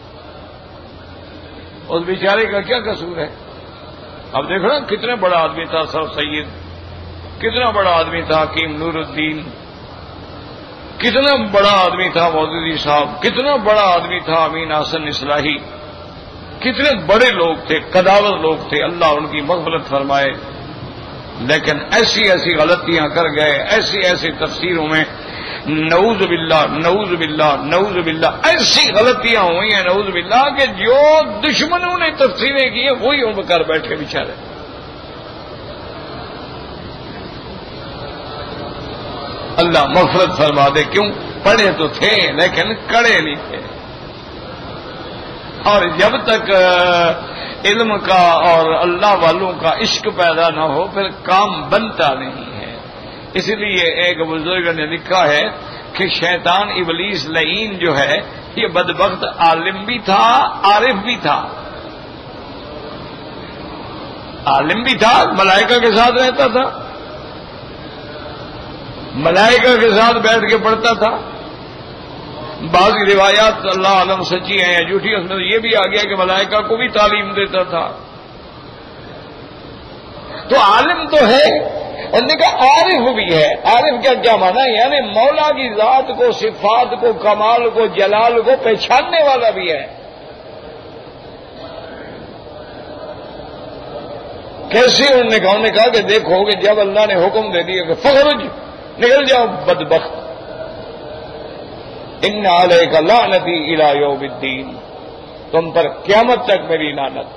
اس بیچارے کا کیا قصور ہے؟ اب دیکھو نا کتنا بڑا آدمی تھا سر سید، کتنا بڑا آدمی تھا حکیم نور الدین، کتنا بڑا آدمی تھا مودودی صاحب، کتنا بڑا آدمی تھا امین حسن اصلاحی، کتنے بڑے لوگ تھے، قداور لوگ تھے، اللہ ان کی مغفرت فرمائے، لیکن ایسی ایسی غلطیاں کر گئے، ایسی ایسی تفسیروں میں نعوذ باللہ نعوذ باللہ نعوذ باللہ ایسی غلطیاں ہوئی ہیں نعوذ باللہ کہ جو دشمنوں نے تفسیریں کی ہیں وہی ان کر بیٹھے بیچارے۔ اللہ مغفرت فرما دے، کیوں؟ پڑھے تو تھے لیکن کڑے نہیں تھے، اور جب تک علم کا اور اللہ والوں کا عشق پیدا نہ ہو پھر کام بنتا نہیں ہے۔ اس لیے ایک بزرگ نے لکھا ہے کہ شیطان ابلیس لعین جو ہے یہ بدبخت عالم بھی تھا عارف بھی تھا، عالم بھی تھا، ملائکہ کے ساتھ رہتا تھا، ملائکہ کے ساتھ بیٹھ کے پڑھتا تھا، بعض روایات اللہ عالم سچی ہیں یا جھوٹی، اس میں یہ بھی آ گیا کہ ملائکہ کو بھی تعلیم دیتا تھا، تو عالم تو ہے، انہوں نے کہا عارف بھی ہے۔ عارف کا کیا مانا؟ یعنی مولا کی ذات کو، صفات کو، کمال کو، جلال کو پہچاننے والا بھی ہے۔ کیسے انہوں نے کہا؟ انہوں نے کہا کہ دیکھو کہ جب اللہ نے حکم دے دیا کہ فخرج، نکل جاؤ بدبخت، ان علیک لعنتی الی یوم الدین، تم پر قیامت تک میری لعنت۔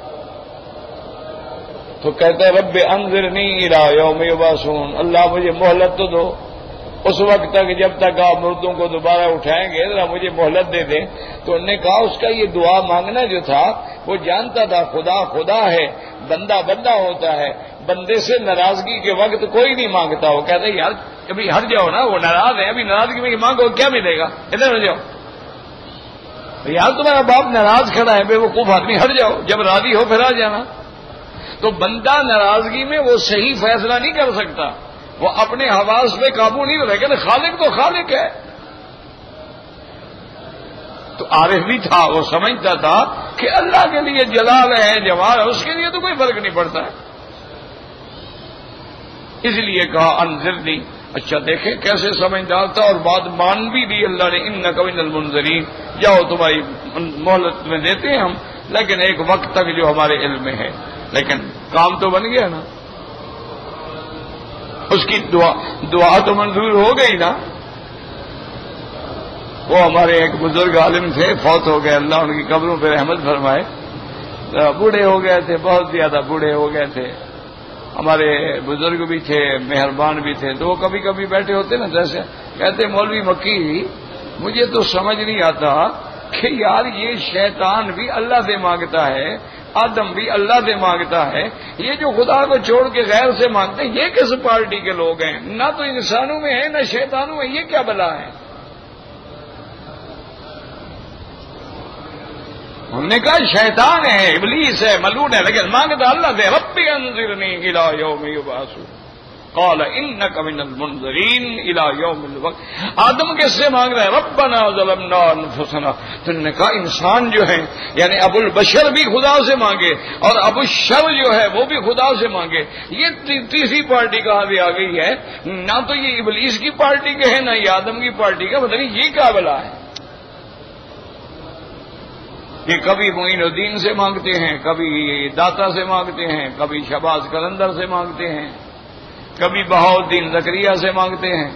تو کہتا ہے رب انظرنی الی یوم یبعثون، اللہ مجھے مہلت تو دو اس وقت تک جب تک آپ مردوں کو دوبارہ اٹھائیں گے، ذرا مجھے مہلت دے دیں۔ تو انہوں نے کہا اس کا یہ دعا مانگنا جو تھا وہ جانتا تھا خدا خدا ہے، بندہ بندہ ہوتا ہے، بندے سے ناراضگی کے وقت کوئی نہیں مانگتا۔ وہ کہتا ہے یار ابھی ہٹ جاؤ نا، وہ ناراض ہے، ابھی ناراضگی میں مانگو کیا ملے گا، ادھر ہٹ جاؤ یار، تمہارا باپ ناراض کھڑا ہے، بے وقوف آدمی، ہٹ جاؤ، جب راضی ہو پھر آ جانا۔ تو بندہ ناراضگی میں وہ صحیح فیصلہ نہیں کر سکتا، وہ اپنے حواس پہ قابو نہیں رہے، لیکن خالق تو خالق ہے۔ تو عارف بھی تھا، وہ سمجھتا تھا کہ اللہ کے لیے جلال ہے، جمال ہے، اس کے لیے تو کوئی فرق نہیں پڑتا ہے، اس لیے کہا انذرنی۔ اچھا دیکھیں کیسے سمجھدار تھا، اور بات مان بھی دی اللہ نے، انک من المنذرین، جاؤ تمہاری مہلت میں دیتے ہیں ہم، لیکن ایک وقت تک جو ہمارے علم میں ہے، لیکن کام تو بن گیا نا، اس کی دعا دعا تو منظور ہو گئی نا۔ وہ ہمارے ایک بزرگ عالم تھے، فوت ہو گئے، اللہ ان کی قبروں پہ رحمت فرمائے، بوڑھے ہو گئے تھے، بہت زیادہ بوڑھے ہو گئے تھے، ہمارے بزرگ بھی تھے، مہربان بھی تھے، تو وہ کبھی کبھی بیٹھے ہوتے نا، جیسے کہتے مولوی مکی مجھے تو سمجھ نہیں آتا کہ یار یہ شیطان بھی اللہ سے مانگتا ہے، آدم بھی اللہ سے مانگتا ہے، یہ جو خدا کو چھوڑ کے غیر سے مانگتے ہیں یہ کس پارٹی کے لوگ ہیں؟ نہ تو انسانوں میں ہے نہ شیطانوں میں، یہ کیا بلا ہے؟ ہم نے کہا شیطان ہے، ابلیس ہے، ملعون ہے، لیکن مانگتا اللہ سے، رب انظرنی الی یوم یبعثون، قال انک من المنذرین الی یوم الوقت۔ آدم کس سے مانگ رہا ہے؟ ربنا ظلمنا انفسنا۔ تو انہوں نے کہا انسان جو ہے یعنی ابو البشر بھی خدا سے مانگے اور ابو الشر جو ہے وہ بھی خدا سے مانگے، یہ تیسری پارٹی کہاں بھی آ گئی ہے، نہ تو یہ ابلیس کی پارٹی کے ہے نہ یہ آدم کی پارٹی کا، پتہ نہیں یہ کیا بلا ہے۔ یہ کبھی معین الدین سے مانگتے ہیں، کبھی داتا سے مانگتے ہیں، کبھی شہباز قلندر سے مانگتے ہیں، کبھی بہاؤالدین زکریا سے مانگتے ہیں،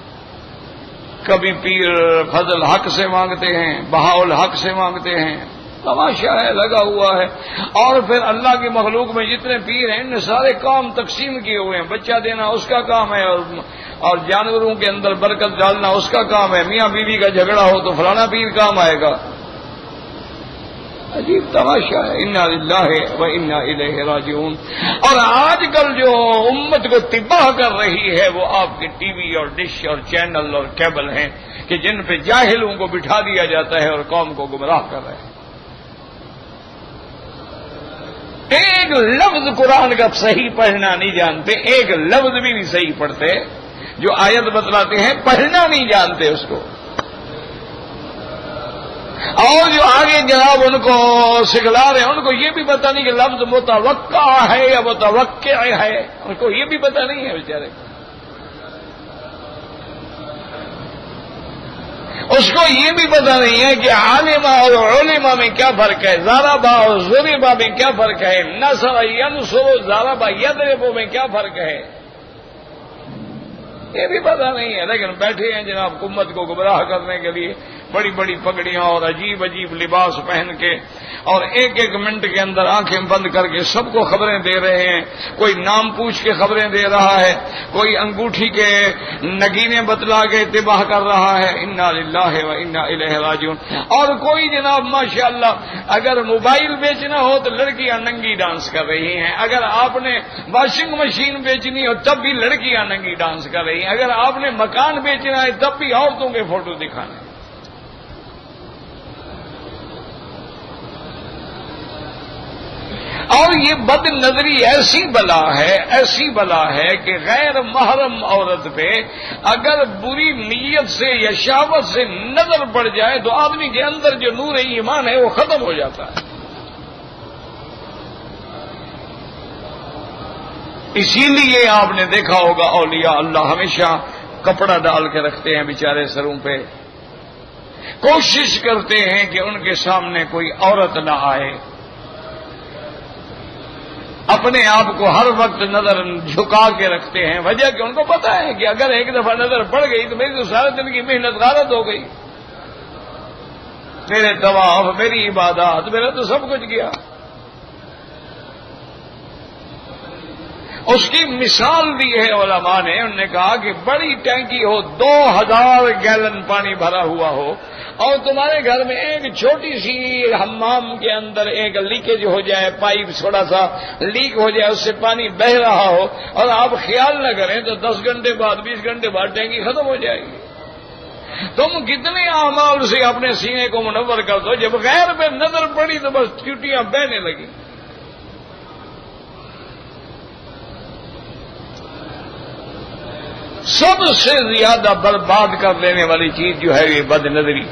کبھی پیر فضل حق سے مانگتے ہیں، بہاء الحق سے مانگتے ہیں، تماشا ہے لگا ہوا ہے. اور پھر اللہ کی مخلوق میں جتنے پیر ہیں ان نے سارے کام تقسیم کیے ہوئے ہیں. بچہ دینا اس کا کام ہے, اور اور جانوروں کے اندر برکت ڈالنا اس کا کام ہے. میاں بیوی کا جھگڑا ہو تو فلانا پیر کام آئے گا. عجیب تماشا ہے. انا للہ و انا الیہ راجعون. اور آج کل جو امت کو تباہ کر رہی ہے وہ آپ کے ٹی وی اور ڈش اور چینل اور کیبل ہیں کہ جن پہ جاہلوں کو بٹھا دیا جاتا ہے اور قوم کو گمراہ کر رہے ہیں. ایک لفظ قرآن کا صحیح پڑھنا نہیں جانتے, ایک لفظ بھی نہیں صحیح پڑھتے. جو آیت بتلاتے ہیں پڑھنا نہیں جانتے اس کو. اور جو آگے جناب ان کو سکھلا رہے ہیں ان کو یہ بھی پتہ نہیں کہ لفظ متوقع ہے یا متوقع ہے, ان کو یہ بھی پتہ نہیں ہے بیچارے. اس کو یہ بھی پتہ نہیں ہے کہ عالمہ اور علماء میں کیا فرق ہے, ضربہ اور ضربہ میں کیا فرق ہے, نصر ینصر ضربہ یضرب میں کیا فرق ہے, یہ بھی پتہ نہیں ہے. لیکن بیٹھے ہیں جناب حکومت کو گمراہ کرنے کے لیے بڑی بڑی پگڑیاں اور عجیب عجیب لباس پہن کے, اور ایک ایک منٹ کے اندر آنکھیں بند کر کے سب کو خبریں دے رہے ہیں. کوئی نام پوچھ کے خبریں دے رہا ہے, کوئی انگوٹھی کے نگینے بتلا کے تباہ کر رہا ہے. انا للہ و انا الیہ راجعون. اور کوئی جناب ماشاءاللہ اگر موبائل بیچنا ہو تو لڑکیاں ننگی ڈانس کر رہی ہیں, اگر آپ نے واشنگ مشین بیچنی ہو تب بھی لڑکیاں ننگی ڈانس کر رہی ہیں, اگر آپ نے مکان بیچنا ہے تب بھی عورتوں کے فوٹو دکھانے. اور یہ بد نظری ایسی بلا ہے, ایسی بلا ہے کہ غیر محرم عورت پہ اگر بری نیت سے یا شہوت سے نظر پڑ جائے تو آدمی کے اندر جو نور ایمان ہے وہ ختم ہو جاتا ہے. اسی لیے آپ نے دیکھا ہوگا اولیاء اللہ ہمیشہ کپڑا ڈال کے رکھتے ہیں بیچارے سروں پہ, کوشش کرتے ہیں کہ ان کے سامنے کوئی عورت نہ آئے, اپنے آپ کو ہر وقت نظر جھکا کے رکھتے ہیں. وجہ کہ ان کو پتا ہے کہ اگر ایک دفعہ نظر پڑ گئی تو میری تو سارے دن کی محنت غارت ہو گئی, میرے طواف, میری عبادات, میرا تو سب کچھ گیا. اس کی مثال دی ہے علماء نے, انہوں نے کہا کہ بڑی ٹینکی ہو, دو ہزار گیلن پانی بھرا ہوا ہو, اور تمہارے گھر میں ایک چھوٹی سی حمام کے اندر ایک لیکیج ہو جائے, پائپ تھوڑا سا لیک ہو جائے, اس سے پانی بہ رہا ہو, اور آپ خیال نہ کریں تو دس گھنٹے بعد بیس گھنٹے بعد ٹینکی ختم ہو جائے گی. تم کتنے اعمال سے اپنے سینے کو منور کر دو, جب غیر پہ نظر پڑی تو بس چوٹیاں بہنے لگی. سب سے زیادہ برباد کر دینے والی چیز جو ہے یہ بد نظری.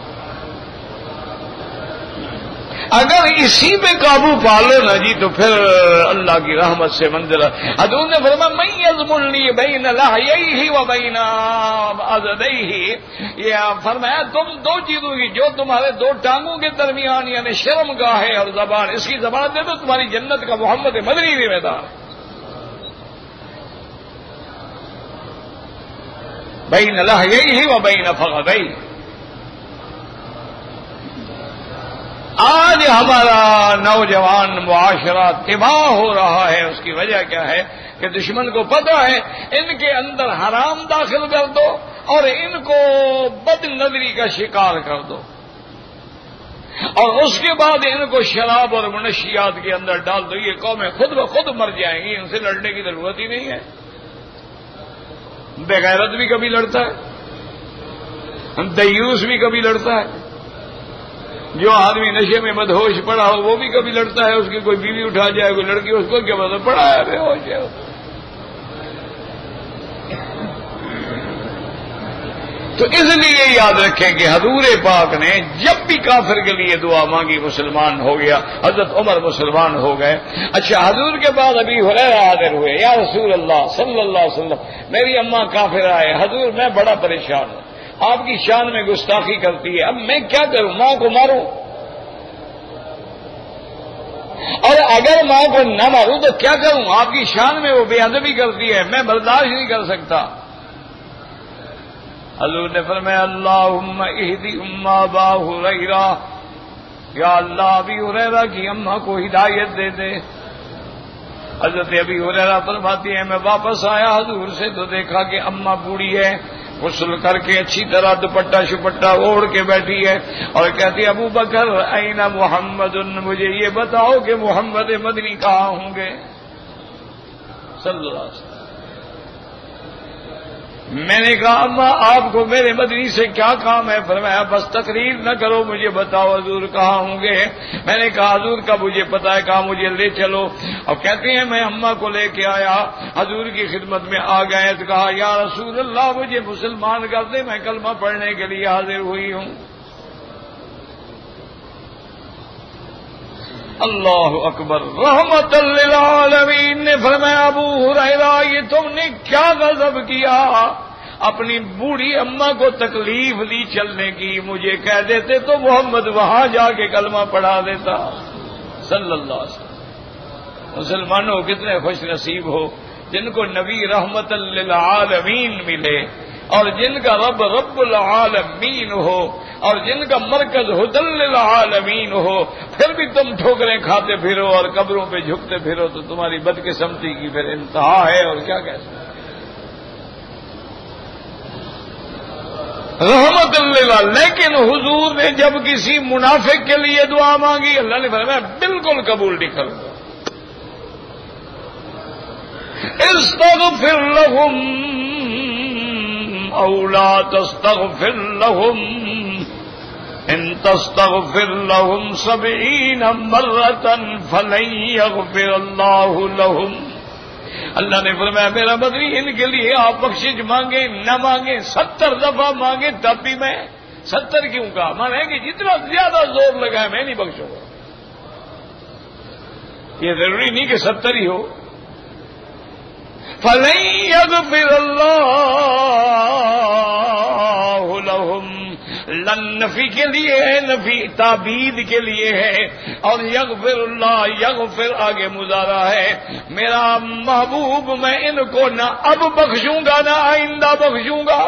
اگر اسی پہ قابو پا لو نا جی تو پھر اللہ کی رحمت سے منزل. حضور نے فرمایا من یضمن لی بین لحییہ و بین عضدیہ, یہ فرمایا تم دو چیزوں کی, جو تمہارے دو ٹانگوں کے درمیان یعنی شرم گاہ ہے اور زبان, اس کی زبان دے دو, تمہاری جنت کا محمد مدنی ذمہ دار ہے. بین لحییہ و بین فخذیہ. آج ہمارا نوجوان معاشرہ تباہ ہو رہا ہے, اس کی وجہ کیا ہے کہ دشمن کو پتہ ہے ان کے اندر حرام داخل کر دو اور ان کو بد نظری کا شکار کر دو, اور اس کے بعد ان کو شراب اور منشیات کے اندر ڈال دو, یہ قومیں خود بخود مر جائیں گی, ان سے لڑنے کی ضرورت ہی نہیں ہے. بے غیرت بھی کبھی لڑتا ہے, دیوس بھی کبھی لڑتا ہے, جو آدمی نشے میں مدہوش پڑا ہو وہ بھی کبھی لڑتا ہے. اس کی کوئی بیوی اٹھا جائے, کوئی لڑکی, اس کو کیا پتا پڑا ہے بے ہوش ہے. تو اس لیے یاد رکھیں کہ حضور پاک نے جب بھی کافر کے لیے دعا مانگی مسلمان ہو گیا. حضرت عمر مسلمان ہو گئے. اچھا حضور کے بعد ابھی ہریرہ حاضر ہوئے, یا رسول اللہ صلی اللہ علیہ وسلم میری اماں کافر آئے, حضور میں بڑا پریشان ہوں, آپ کی شان میں گستاخی کرتی ہے, اب میں کیا کروں, ماں کو ماروں, اور اگر ماں کو نہ ماروں تو کیا کروں, آپ کی شان میں وہ بے ادبی کرتی ہے, میں برداشت نہیں کر سکتا. حضور نے فرمایا اللہم اہدی ام ابا ہریرہ, یا اللہ ابی ہریرہ کی اماں کو ہدایت دے دے۔ حضرت ابی ہریرہ فرماتی ہیں میں واپس آیا حضور سے تو دیکھا کہ اماں بوڑھی ہے، غسل کر کے اچھی طرح دوپٹہ شپٹہ اوڑھ کے بیٹھی ہے اور کہتی ابو بکر این محمد، مجھے یہ بتاؤ کہ محمد مدنی کہاں ہوں گے صلی اللہ علیہ وسلم۔ میں نے کہا اماں آپ کو میرے مدنی سے کیا کام ہے؟ فرمایا بس تقریر نہ کرو، مجھے بتاؤ حضور کہاں ہوں گے۔ میں نے کہا حضور کا مجھے پتا ہے، کہا مجھے لے چلو۔ اور کہتے ہیں میں اماں کو لے کے آیا، حضور کی خدمت میں آ گئے تو کہا یا رسول اللہ مجھے مسلمان کر دے، میں کلمہ پڑھنے کے لیے حاضر ہوئی ہوں۔ اللہ اکبر۔ رحمت للعالمین نے فرمایا ابو ہریرہ یہ تم نے کیا غضب کیا؟ اپنی بوڑھی اماں کو تکلیف دی چلنے کی، مجھے کہہ دیتے تو محمد وہاں جا کے کلمہ پڑھا دیتا صلی اللہ علیہ وسلم۔ مسلمانوں کتنے خوش نصیب ہو جن کو نبی رحمت للعالمین ملے اور جن کا رب رب العالمین ہو اور جن کا مرکز ہدی للعالمین ہو، پھر بھی تم ٹھوکریں کھاتے پھرو اور قبروں پہ جھکتے پھرو تو تمہاری بدقسمتی کی پھر انتہا ہے۔ اور کیا کہہ سکتے رحمت اللہ۔ لیکن حضور نے جب کسی منافق کے لیے دعا مانگی اللہ نے فرمایا بالکل قبول نہیں کروں گا۔ استغفر لهم او لا تستغفر لهم ان تستغفر لهم سبعین مرة فلن یغفر اللہ لهم۔ اللہ نے فرمایا میرا مدنی ان کے لیے آپ بخشش مانگے نہ مانگے، ستر دفعہ مانگے تب بھی میں ستر کیوں کہا؟ مانا ہے کہ جتنا زیادہ زور لگا ہے میں نہیں بخشوں گا۔ یہ ضروری نہیں کہ ستر ہی ہو۔ فَلَن يَغْفِرَ اللَّهُ لَهُمْ، لن نفی کے لیے ہے، نفی تعبید کے لیے ہے، اور یغفر اللہ یغفر آگے مضارع ہے۔ میرا محبوب میں ان کو نہ اب بخشوں گا نہ آئندہ بخشوں گا۔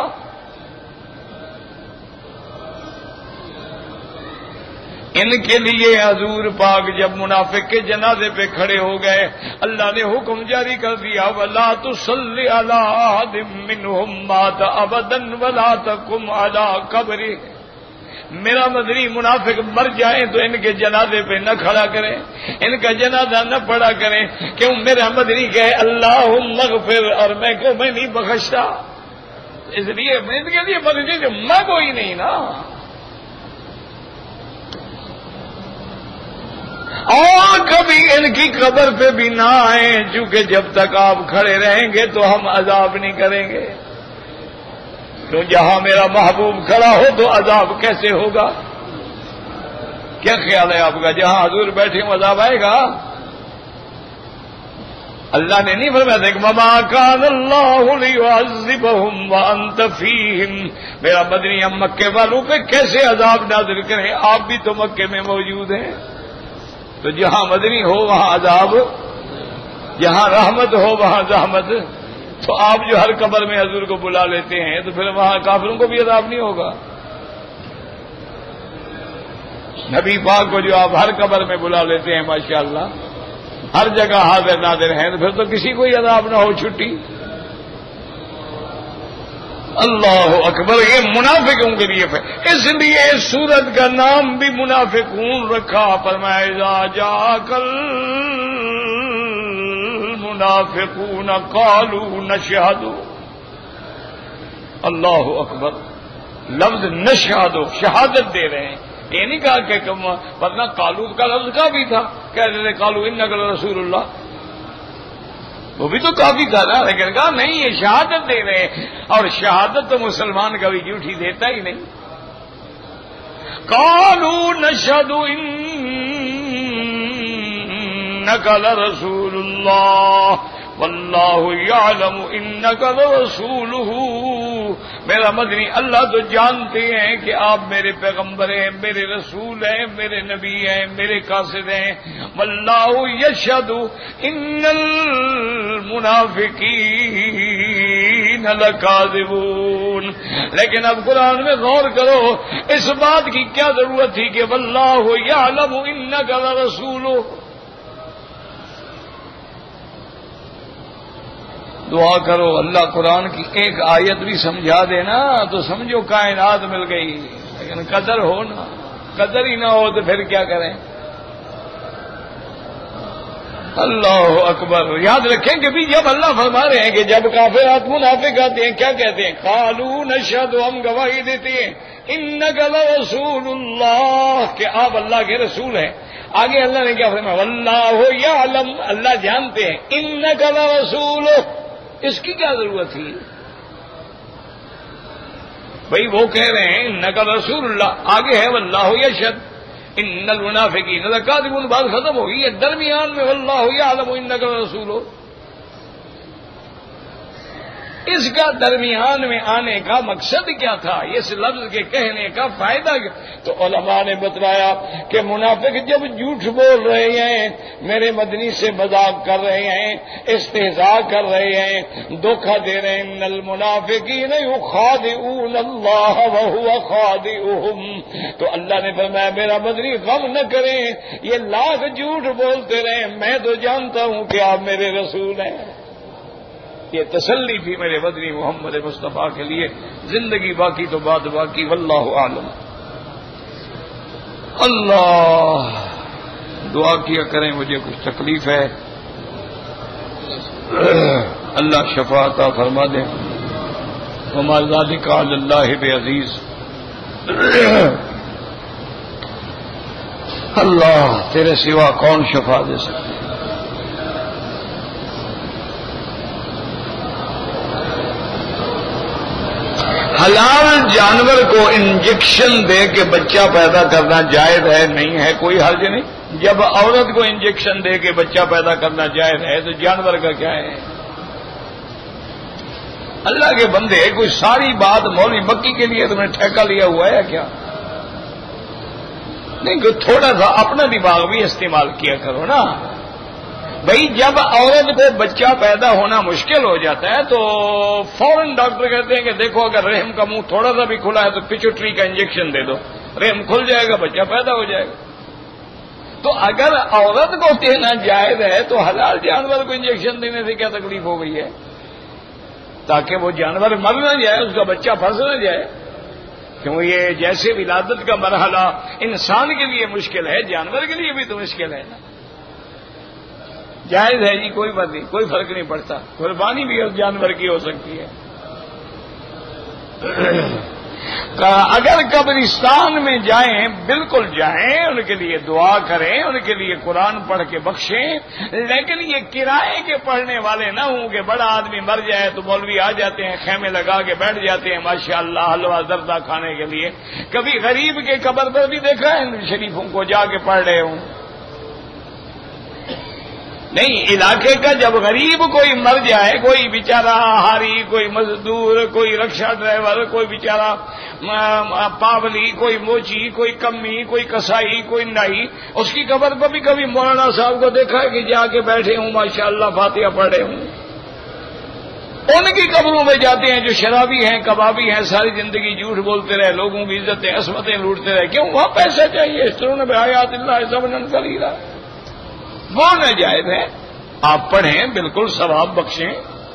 ان کے لیے حضور پاک جب منافق کے جنازے پہ کھڑے ہو گئے اللہ نے حکم جاری کر دیا وَلَا تُصَلِّ عَلَىٰ أَحَدٍ مِّنْهُمْ مَاتَ أَبَدًا وَلَا تَقُمْ عَلَىٰ قَبْرِهِ۔ میرا مدنی منافق مر جائیں تو ان کے جنازے پہ نہ کھڑا کریں، ان کا جنازہ نہ پڑھا کریں، کیوں میرا مدنی کہے اللہم اغفر اور میں کو میں نہیں بخشتا، اس لیے میں ان کے لیے مدنی کہ میں کوئی نہیں نا۔ اور کبھی ان کی قبر پہ بھی نہ آئیں، چونکہ جب تک آپ کھڑے رہیں گے تو ہم عذاب نہیں کریں گے۔ تو جہاں میرا محبوب کھڑا ہو تو عذاب کیسے ہوگا؟ کیا خیال ہے آپ کا؟ جہاں حضور بیٹھے ہوں عذاب آئے گا؟ اللہ نے نہیں فرمایا دیکھ وما کان اللہ لیعذبہم وانت فیہم، میرا مدنی ہم مکے والوں پہ کیسے عذاب نازل کریں، آپ بھی تو مکے میں موجود ہیں۔ تو جہاں مدنی ہو وہاں عذاب، جہاں رحمت ہو وہاں زحمت۔ تو آپ جو ہر قبر میں حضور کو بلا لیتے ہیں تو پھر وہاں کافروں کو بھی عذاب نہیں ہوگا؟ نبی پاک کو جو آپ ہر قبر میں بلا لیتے ہیں ماشاءاللہ، ہر جگہ حاضر ناظر ہیں، تو پھر تو کسی کو ہی عذاب نہ ہو، چھٹی۔ اللہ اکبر۔ یہ منافقوں کے لیے اس لیے سورت کا نام بھی منافقون رکھا، فرمایا اذا جاءک المنافقون قالوا نشہد۔ اللہ اکبر۔ لفظ نشہد شہادت دے رہے ہیں، یہ نہیں کہا کہ ورنہ قالوا کا لفظ کا بھی تھا، کہہ رہے تھے قالوا انک لرسول اللہ، وہ بھی تو کافی تھا نا، لیکن کہا نہیں یہ شہادت دے رہے ہیں، اور شہادت تو مسلمان کبھی جھوٹی دیتا ہی نہیں۔ قالوا نشہد انک لرسول اللہ واللہ یعلم انک لرسولہ۔ میرا مدنی اللہ تو جانتے ہیں کہ آپ میرے پیغمبر ہیں، میرے رسول ہیں، میرے نبی ہیں، میرے قاصد ہیں۔ واللہ یشہد ان المنافقین ان لکاذبون. لیکن اب قرآن میں غور کرو، اس بات کی کیا ضرورت تھی کہ واللہ یعلم انک لرسولہ. دعا کرو اللہ قرآن کی ایک آیت بھی سمجھا دینا تو سمجھو کائنات مل گئی. لیکن قدر ہو نا، قدر ہی نہ ہو تو پھر کیا کریں. اللہ اکبر. یاد رکھیں کہ بھی جب اللہ فرما رہے ہیں کہ جب کافرات منافق آتے ہیں کیا کہتے ہیں؟ قالوا نشہد، ہم گواہی دیتے ہیں انک لرسول اللہ، کہ آپ اللہ کے رسول ہیں. آگے اللہ نے کیا فرمایا؟ واللہ یعلم، اللہ جانتے ہیں انک لرسول. اس کی کیا ضرورت تھی بھائی؟ وہ کہہ رہے ہیں انک رسول اللہ، آگے ہے واللہ یشہد ان المنافقین لکاذبون، بات ختم ہوگی. یہ درمیان میں واللہ یعلم انک رسول، اس کا درمیان میں آنے کا مقصد کیا تھا؟ اس لفظ کے کہنے کا فائدہ کیا؟ تو علماء نے بتلایا کہ منافق جب جھوٹ بول رہے ہیں، میرے مدنی سے مذاق کر رہے ہیں، استہزاء کر رہے ہیں، دھوکہ دے رہے ہیں، ان المنافقین یخادعون اللہ وہو خادعہم، تو اللہ نے فرمایا میرا مدنی غم نہ کریں، یہ لاکھ جھوٹ بولتے رہے، میں تو جانتا ہوں کہ آپ میرے رسول ہیں. یہ تسلی تھی میرے مدنی محمد مصطفیٰ کے لیے. زندگی باقی تو بات باقی. واللہ اعلم. اللہ دعا کیا کریں، مجھے کچھ تکلیف ہے، اللہ شفا عطا فرما دیں. وما ذلک علی اللہ بعزیز. اللہ تیرے سوا کون شفا دے سکتے؟ حلال جانور کو انجیکشن دے کے بچہ پیدا کرنا جائز ہے نہیں ہے؟ کوئی حرج نہیں. جب عورت کو انجیکشن دے کے بچہ پیدا کرنا جائز ہے تو جانور کا کیا ہے؟ اللہ کے بندے کوئی ساری بات مولوی مکی کے لیے تم نے ٹھیکہ لیا ہوا ہے کیا؟ نہیں، کوئی تھوڑا سا اپنا دماغ بھی استعمال کیا کرو نا بھائی. جب عورت کو بچہ پیدا ہونا مشکل ہو جاتا ہے تو فوراً ڈاکٹر کہتے ہیں کہ دیکھو اگر رحم کا منہ تھوڑا سا بھی کھلا ہے تو پچوٹری کا انجیکشن دے دو، رحم کھل جائے گا، بچہ پیدا ہو جائے گا. تو اگر عورت کو دینا جائز ہے تو حلال جانور کو انجیکشن دینے سے کیا تکلیف ہو گئی ہے؟ تاکہ وہ جانور مر نہ جائے، اس کا بچہ پھنس نہ جائے. کیوں یہ جیسے ولادت کا مرحلہ انسان کے لیے مشکل ہے، جانور کے لیے بھی تو مشکل ہے نا. جائز ہے جی، کوئی بات نہیں، کوئی فرق نہیں پڑتا. قربانی بھی اس جانور کی ہو سکتی ہے. اگر قبرستان میں جائیں بالکل جائیں، ان کے لیے دعا کریں، ان کے لیے قرآن پڑھ کے بخشیں، لیکن یہ کرائے کے پڑھنے والے نہ ہوں کہ بڑا آدمی مر جائے تو مولوی آ جاتے ہیں، خیمے لگا کے بیٹھ جاتے ہیں ماشاءاللہ حلوہ زردہ کھانے کے لیے. کبھی غریب کے قبر پر بھی دیکھا ہے شریفوں کو جا کے پڑھ رہے ہوں؟ نہیں، علاقے کا جب غریب کوئی مر جائے، کوئی بیچارہ ہاری، کوئی مزدور، کوئی رکشہ ڈرائیور، کوئی بیچارہ پاولی، کوئی موچی، کوئی کمی، کوئی کسائی، کوئی نائی، اس کی قبر پر بھی کبھی مولانا صاحب کو دیکھا ہے کہ جا کے بیٹھے ہوں ماشاءاللہ فاتحہ پڑھ رہے ہوں؟ ان کی قبروں میں جاتے ہیں جو شرابی ہیں، کبابی ہیں، ساری زندگی جھوٹ بولتے رہے، لوگوں کی عزتیں عصمتیں لوٹتے رہے. کیوں؟ وہاں پیسہ چاہیے. اشترون بآیات اللہ ثمنا قلیلا، وہ ناجائز ہے. آپ پڑھیں، بالکل ثواب بخشیں.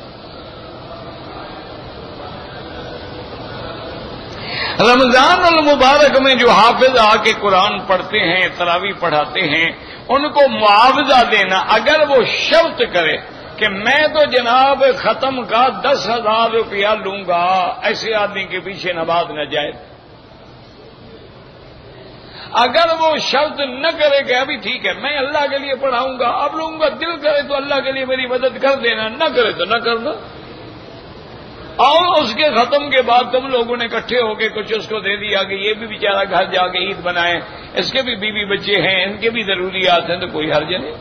رمضان المبارک میں جو حافظ آ کے قرآن پڑھتے ہیں، تراویح پڑھاتے ہیں، ان کو معاوضہ دینا. اگر وہ شرط کرے کہ میں تو جناب ختم کا دس ہزار روپیہ لوں گا، ایسے آدمی کے پیچھے نماز نہ جائے. اگر وہ شرط نہ کرے کہ ابھی ٹھیک ہے میں اللہ کے لیے پڑھاؤں گا، اب لوں گا، دل کرے تو اللہ کے لیے میری مدد کر دینا، نہ کرے تو نہ کرنا. اور اس کے ختم کے بعد تم لوگوں نے اکٹھے ہو کے کچھ اس کو دے دیا کہ یہ بھی بیچارہ گھر جا کے عید بنائے، اس کے بھی بیوی بچے ہیں، ان کے بھی ضروریات ہیں، تو کوئی حرج نہیں.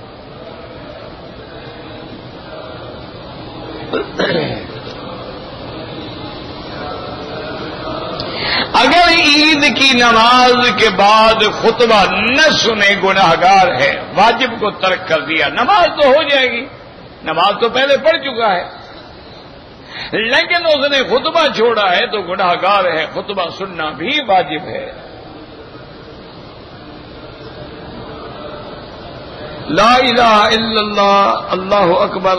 اگر عید کی نماز کے بعد خطبہ نہ سنے گناہگار ہے، واجب کو ترک کر دیا. نماز تو ہو جائے گی، نماز تو پہلے پڑھ چکا ہے. لیکن اس نے خطبہ چھوڑا ہے تو گناہ گار ہے، خطبہ سننا بھی واجب ہے۔ لا الہ الا اللہ، اللہ اکبر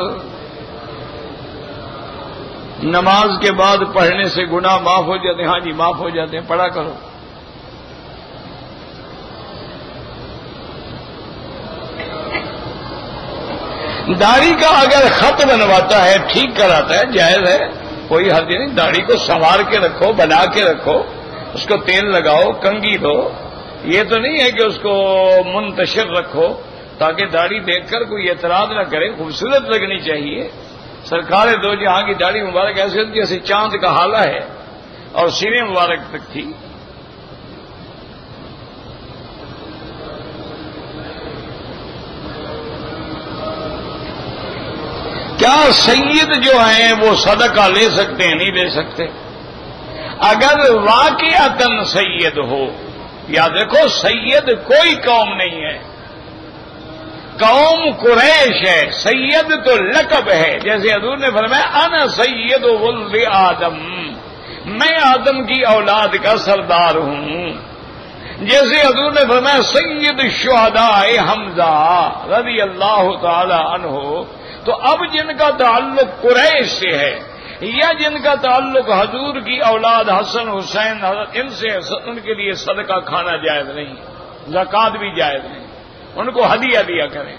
نماز کے بعد پڑھنے سے گناہ معاف ہو جاتے ہیں۔ ہاں جی معاف ہو جاتے ہیں، پڑھا کرو۔ داڑھی کا اگر خط بنواتا ہے، ٹھیک کراتا ہے، جائز ہے، کوئی حرج نہیں۔ داڑھی کو سنوار کے رکھو، بنا کے رکھو، اس کو تیل لگاؤ، کنگھی دو، یہ تو نہیں ہے کہ اس کو منتشر رکھو تاکہ داڑھی دیکھ کر کوئی اعتراض نہ کرے، خوبصورت لگنی چاہیے۔ سرکار دو جہاں کی داڑھی مبارک ایسے ہوتی جیسے چاند کا حالہ ہے اور سینے مبارک تک تھی۔ کیا سید جو ہیں وہ صدقہ لے سکتے ہیں؟ نہیں لے سکتے۔ اگر واقعتاً سید ہو، یا دیکھو سید کوئی قوم نہیں ہے، قوم قریش ہے، سید تو لقب ہے۔ جیسے حضور نے فرمایا انا سید ولد آدم، میں آدم کی اولاد کا سردار ہوں۔ جیسے حضور نے فرمایا سید الشہداء حمزہ رضی اللہ تعالی عنہ، تو اب جن کا تعلق قریش سے ہے یا جن کا تعلق حضور کی اولاد حسن حسین حضرت ان سے، ان کے لیے صدقہ کھانا جائز نہیں، زکوٰۃ بھی جائز نہیں، ان کو ہدیہ دیا کریں۔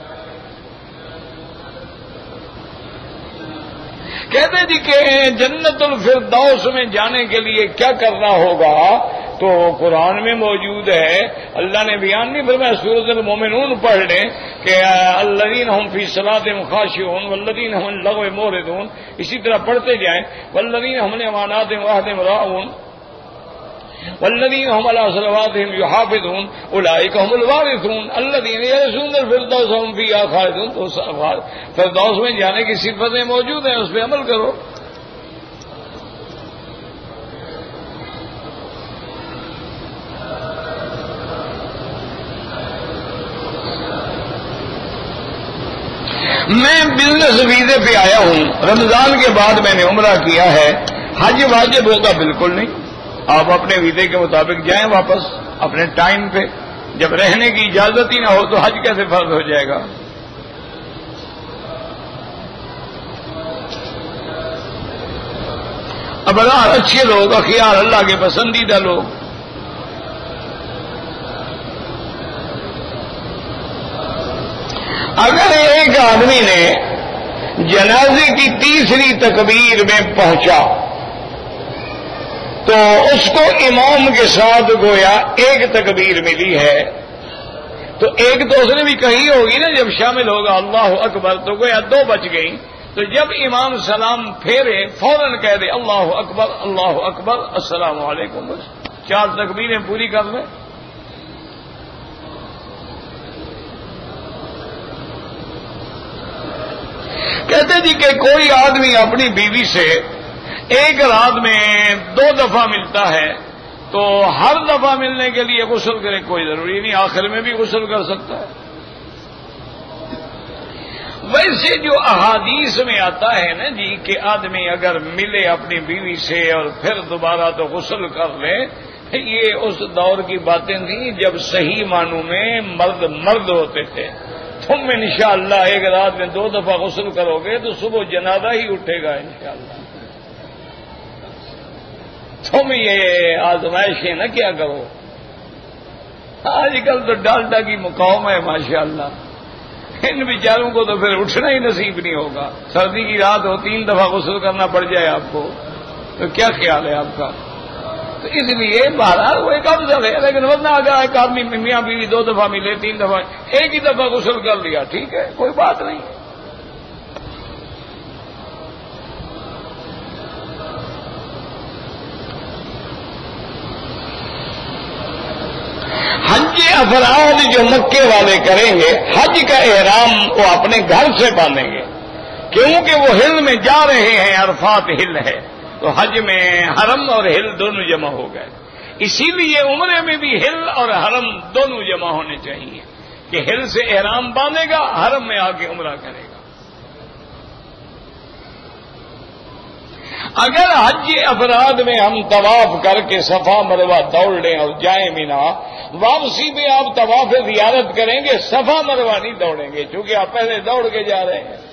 کہتے جی کہ جنت الفردوس میں جانے کے لیے کیا کرنا ہوگا؟ تو قرآن میں موجود ہے، اللہ نے بیان نہیں فرمایا، سورۃ المومنون پڑھ لیں کہ الذین هم فی صلاتهم خاشعون والذین هم عن اللغو معرضون، اسی طرح پڑھتے جائیں، والذین هم لاماناتهم وعهدهم راعون والذین هم علی صلواتهم یحافظون اولئک هم الوارثون الذین یرثون الفردوس هم فیہا خالدون۔ تو فردوس میں جانے کی صفتیں موجود ہیں، اس پہ عمل کرو۔ میں بزنس ویزے پہ آیا ہوں، رمضان کے بعد میں نے عمرہ کیا ہے، حج واجب ہوگا؟ بالکل نہیں، آپ اپنے ویزے کے مطابق جائیں واپس اپنے ٹائم پہ۔ جب رہنے کی اجازت ہی نہ ہو تو حج کیسے فرض ہو جائے گا؟ ابرار اچھے لوگ، اخیار اللہ کے پسندیدہ لوگ، اگر ایک آدمی نے جنازے کی تیسری تکبیر میں پہنچا تو اس کو امام کے ساتھ گویا ایک تکبیر ملی ہے، تو ایک تو اس نے بھی کہی ہوگی نا جب شامل ہوگا اللہ اکبر، تو گویا دو بچ گئی۔ تو جب امام سلام پھیرے فوراً کہہ دے اللہ اکبر اللہ اکبر السلام علیکم، بس چار تکبیریں پوری کر لیں۔ کہتے جی کہ کوئی آدمی اپنی بیوی سے ایک رات میں دو دفعہ ملتا ہے تو ہر دفعہ ملنے کے لیے غسل کرے؟ کوئی ضروری نہیں، آخر میں بھی غسل کر سکتا ہے۔ ویسے جو احادیث میں آتا ہے نا جی کہ آدمی اگر ملے اپنی بیوی سے اور پھر دوبارہ تو غسل کر لے، یہ اس دور کی باتیں تھیں جب صحیح معنوں میں مرد مرد ہوتے تھے۔ تم انشاءاللہ ایک رات میں دو دفعہ غسل کرو گے تو صبح جنازہ ہی اٹھے گا انشاءاللہ۔ تم یہ آزمائشیں نہ کیا کرو۔ آج کل تو ڈالٹا کی مقام ہے ماشاءاللہ، ان بیچاروں کو تو پھر اٹھنا ہی نصیب نہیں ہوگا۔ سردی کی رات ہو، تین دفعہ غسل کرنا پڑ جائے آپ کو، تو کیا خیال ہے آپ کا؟ تو اس لیے بہرحال وہ ایک افضل ہے، لیکن ورنہ اگر ایک آدمی میاں بیوی دو دفعہ ملے، تین دفعہ، ایک ہی دفعہ غسل کر لیا، ٹھیک ہے، کوئی بات نہیں۔ حج افراد جو مکے والے کریں گے، حج کا احرام وہ اپنے گھر سے باندھیں گے، کیونکہ وہ ہل میں جا رہے ہیں، عرفات ہل ہے، تو حج میں حرم اور ہل دونوں جمع ہو گئے۔ اسی لیے عمرے میں بھی ہل اور حرم دونوں جمع ہونے چاہیے کہ ہل سے احرام باندھے گا، حرم میں آ کے عمرہ کرے گا۔ اگر حج افراد میں ہم طواف کر کے صفا مروہ دوڑ لیں اور جائیں مینا، واپسی میں آپ طواف زیارت کریں گے، صفا مروہ نہیں دوڑیں گے، چونکہ آپ پہلے دوڑ کے جا رہے ہیں۔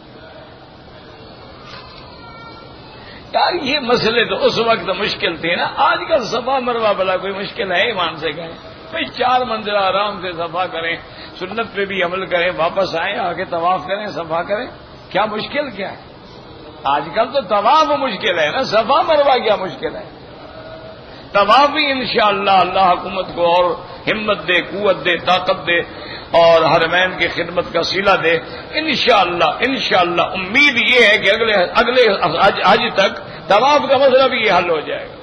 یار یہ مسئلے تو اس وقت مشکل تھے نا، آج کل صفا مروہ بلا کوئی مشکل ہے؟ ایمان سے کہیں بھائی چار منزل آرام سے صفا کریں، سنت پہ بھی عمل کریں، واپس آئیں، آگے طواف کریں، صفا کریں، کیا مشکل کیا ہے؟ آج کل تو طواف مشکل ہے نا، صفا مروہ کیا مشکل ہے؟ طواف بھی انشاءاللہ اللہ حکومت کو اور ہمت دے، قوت دے، طاقت دے اور حرمین کی خدمت کا صلہ دے، انشاءاللہ انشاءاللہ امید یہ ہے کہ اگلے اگلے حج تک طواف کا مسئلہ بھی یہ حل ہو جائے گا۔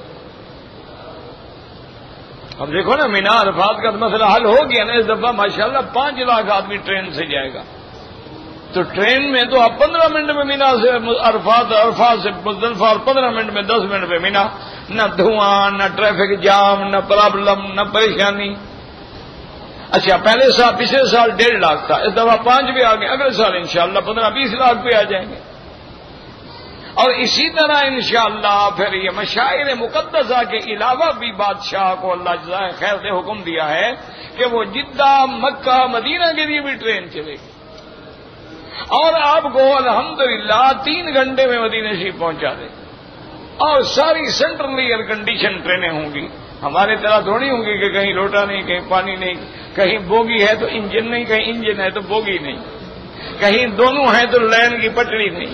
اب دیکھو نا مینا عرفات کا مسئلہ حل ہو گیا نا اس دفعہ، ماشاءاللہ پانچ لاکھ آدمی ٹرین سے جائے گا، تو ٹرین میں تو آپ پندرہ منٹ میں مینا سے عرفات، عرفات سے مزدلفہ، اور پندرہ منٹ میں دس منٹ میں مینا، نہ دھواں، نہ ٹریفک جام، نہ پرابلم، نہ پریشانی۔ اچھا پہلے سال پچھلے سال ڈیڑھ لاکھ تھا، اس دفعہ پانچ بھی آ گئے، اگلے سال انشاءاللہ پندرہ بیس لاکھ پہ آ جائیں گے۔ اور اسی طرح انشاءاللہ پھر یہ مشاعر مقدسہ کے علاوہ بھی بادشاہ کو اللہ جزائے خیر سے حکم دیا ہے کہ وہ جدہ، مکہ، مدینہ کے لیے بھی ٹرین چلے گی، اور آپ کو الحمدللہ تین گھنٹے میں مدینہ شریف پہنچا دے، اور ساری سینٹرلی ایئر کنڈیشن ٹرینیں ہوں گی۔ ہمارے طرح تھوڑی ہوں گی کہ کہیں لوٹا نہیں، کہیں پانی نہیں، کہیں بوگی ہے تو انجن نہیں، کہیں انجن ہے تو بوگی نہیں، کہیں دونوں ہیں تو لین کی پٹڑی نہیں۔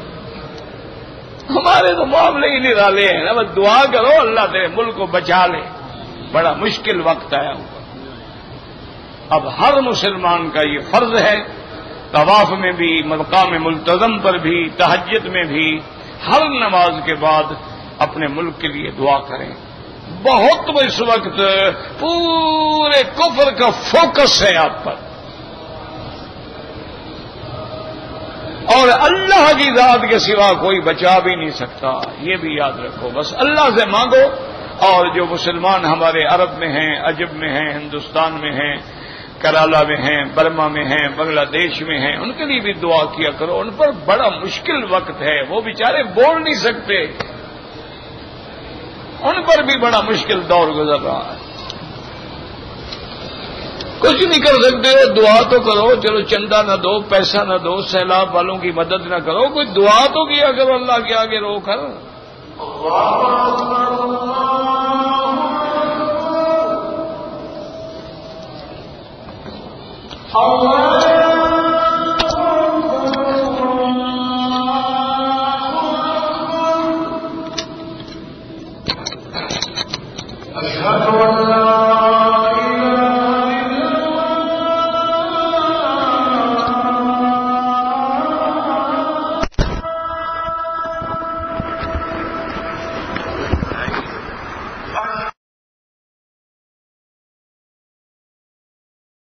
ہمارے تو معاملے ہی نرالے ہیں نا، بس دعا کرو اللہ تیرے ملک کو بچا لے، بڑا مشکل وقت آیا ہوا۔ اب ہر مسلمان کا یہ فرض ہے، طواف میں بھی، مقام ملتزم پر بھی، تہجد میں بھی، ہر نماز کے بعد اپنے ملک کے لیے دعا کریں۔ بہت اس وقت پورے کفر کا فوکس ہے آپ پر، اور اللہ کی ذات کے سوا کوئی بچا بھی نہیں سکتا، یہ بھی یاد رکھو۔ بس اللہ سے مانگو، اور جو مسلمان ہمارے عرب میں ہیں، عجب میں ہیں، ہندوستان میں ہیں، کرالا میں ہیں، برما میں ہیں، بنگلہ دیش میں ہیں، ان کے لیے بھی دعا کیا کرو۔ ان پر بڑا مشکل وقت ہے، وہ بیچارے بول نہیں سکتے، ان پر بھی بڑا مشکل دور گزر رہا ہے، کچھ نہیں کر سکتے ہو، دعا تو کرو۔ چلو چندہ نہ دو، پیسہ نہ دو، سیلاب والوں کی مدد نہ کرو، کوئی دعا تو کیا کرو اللہ کے آگے رو کر۔ اللہ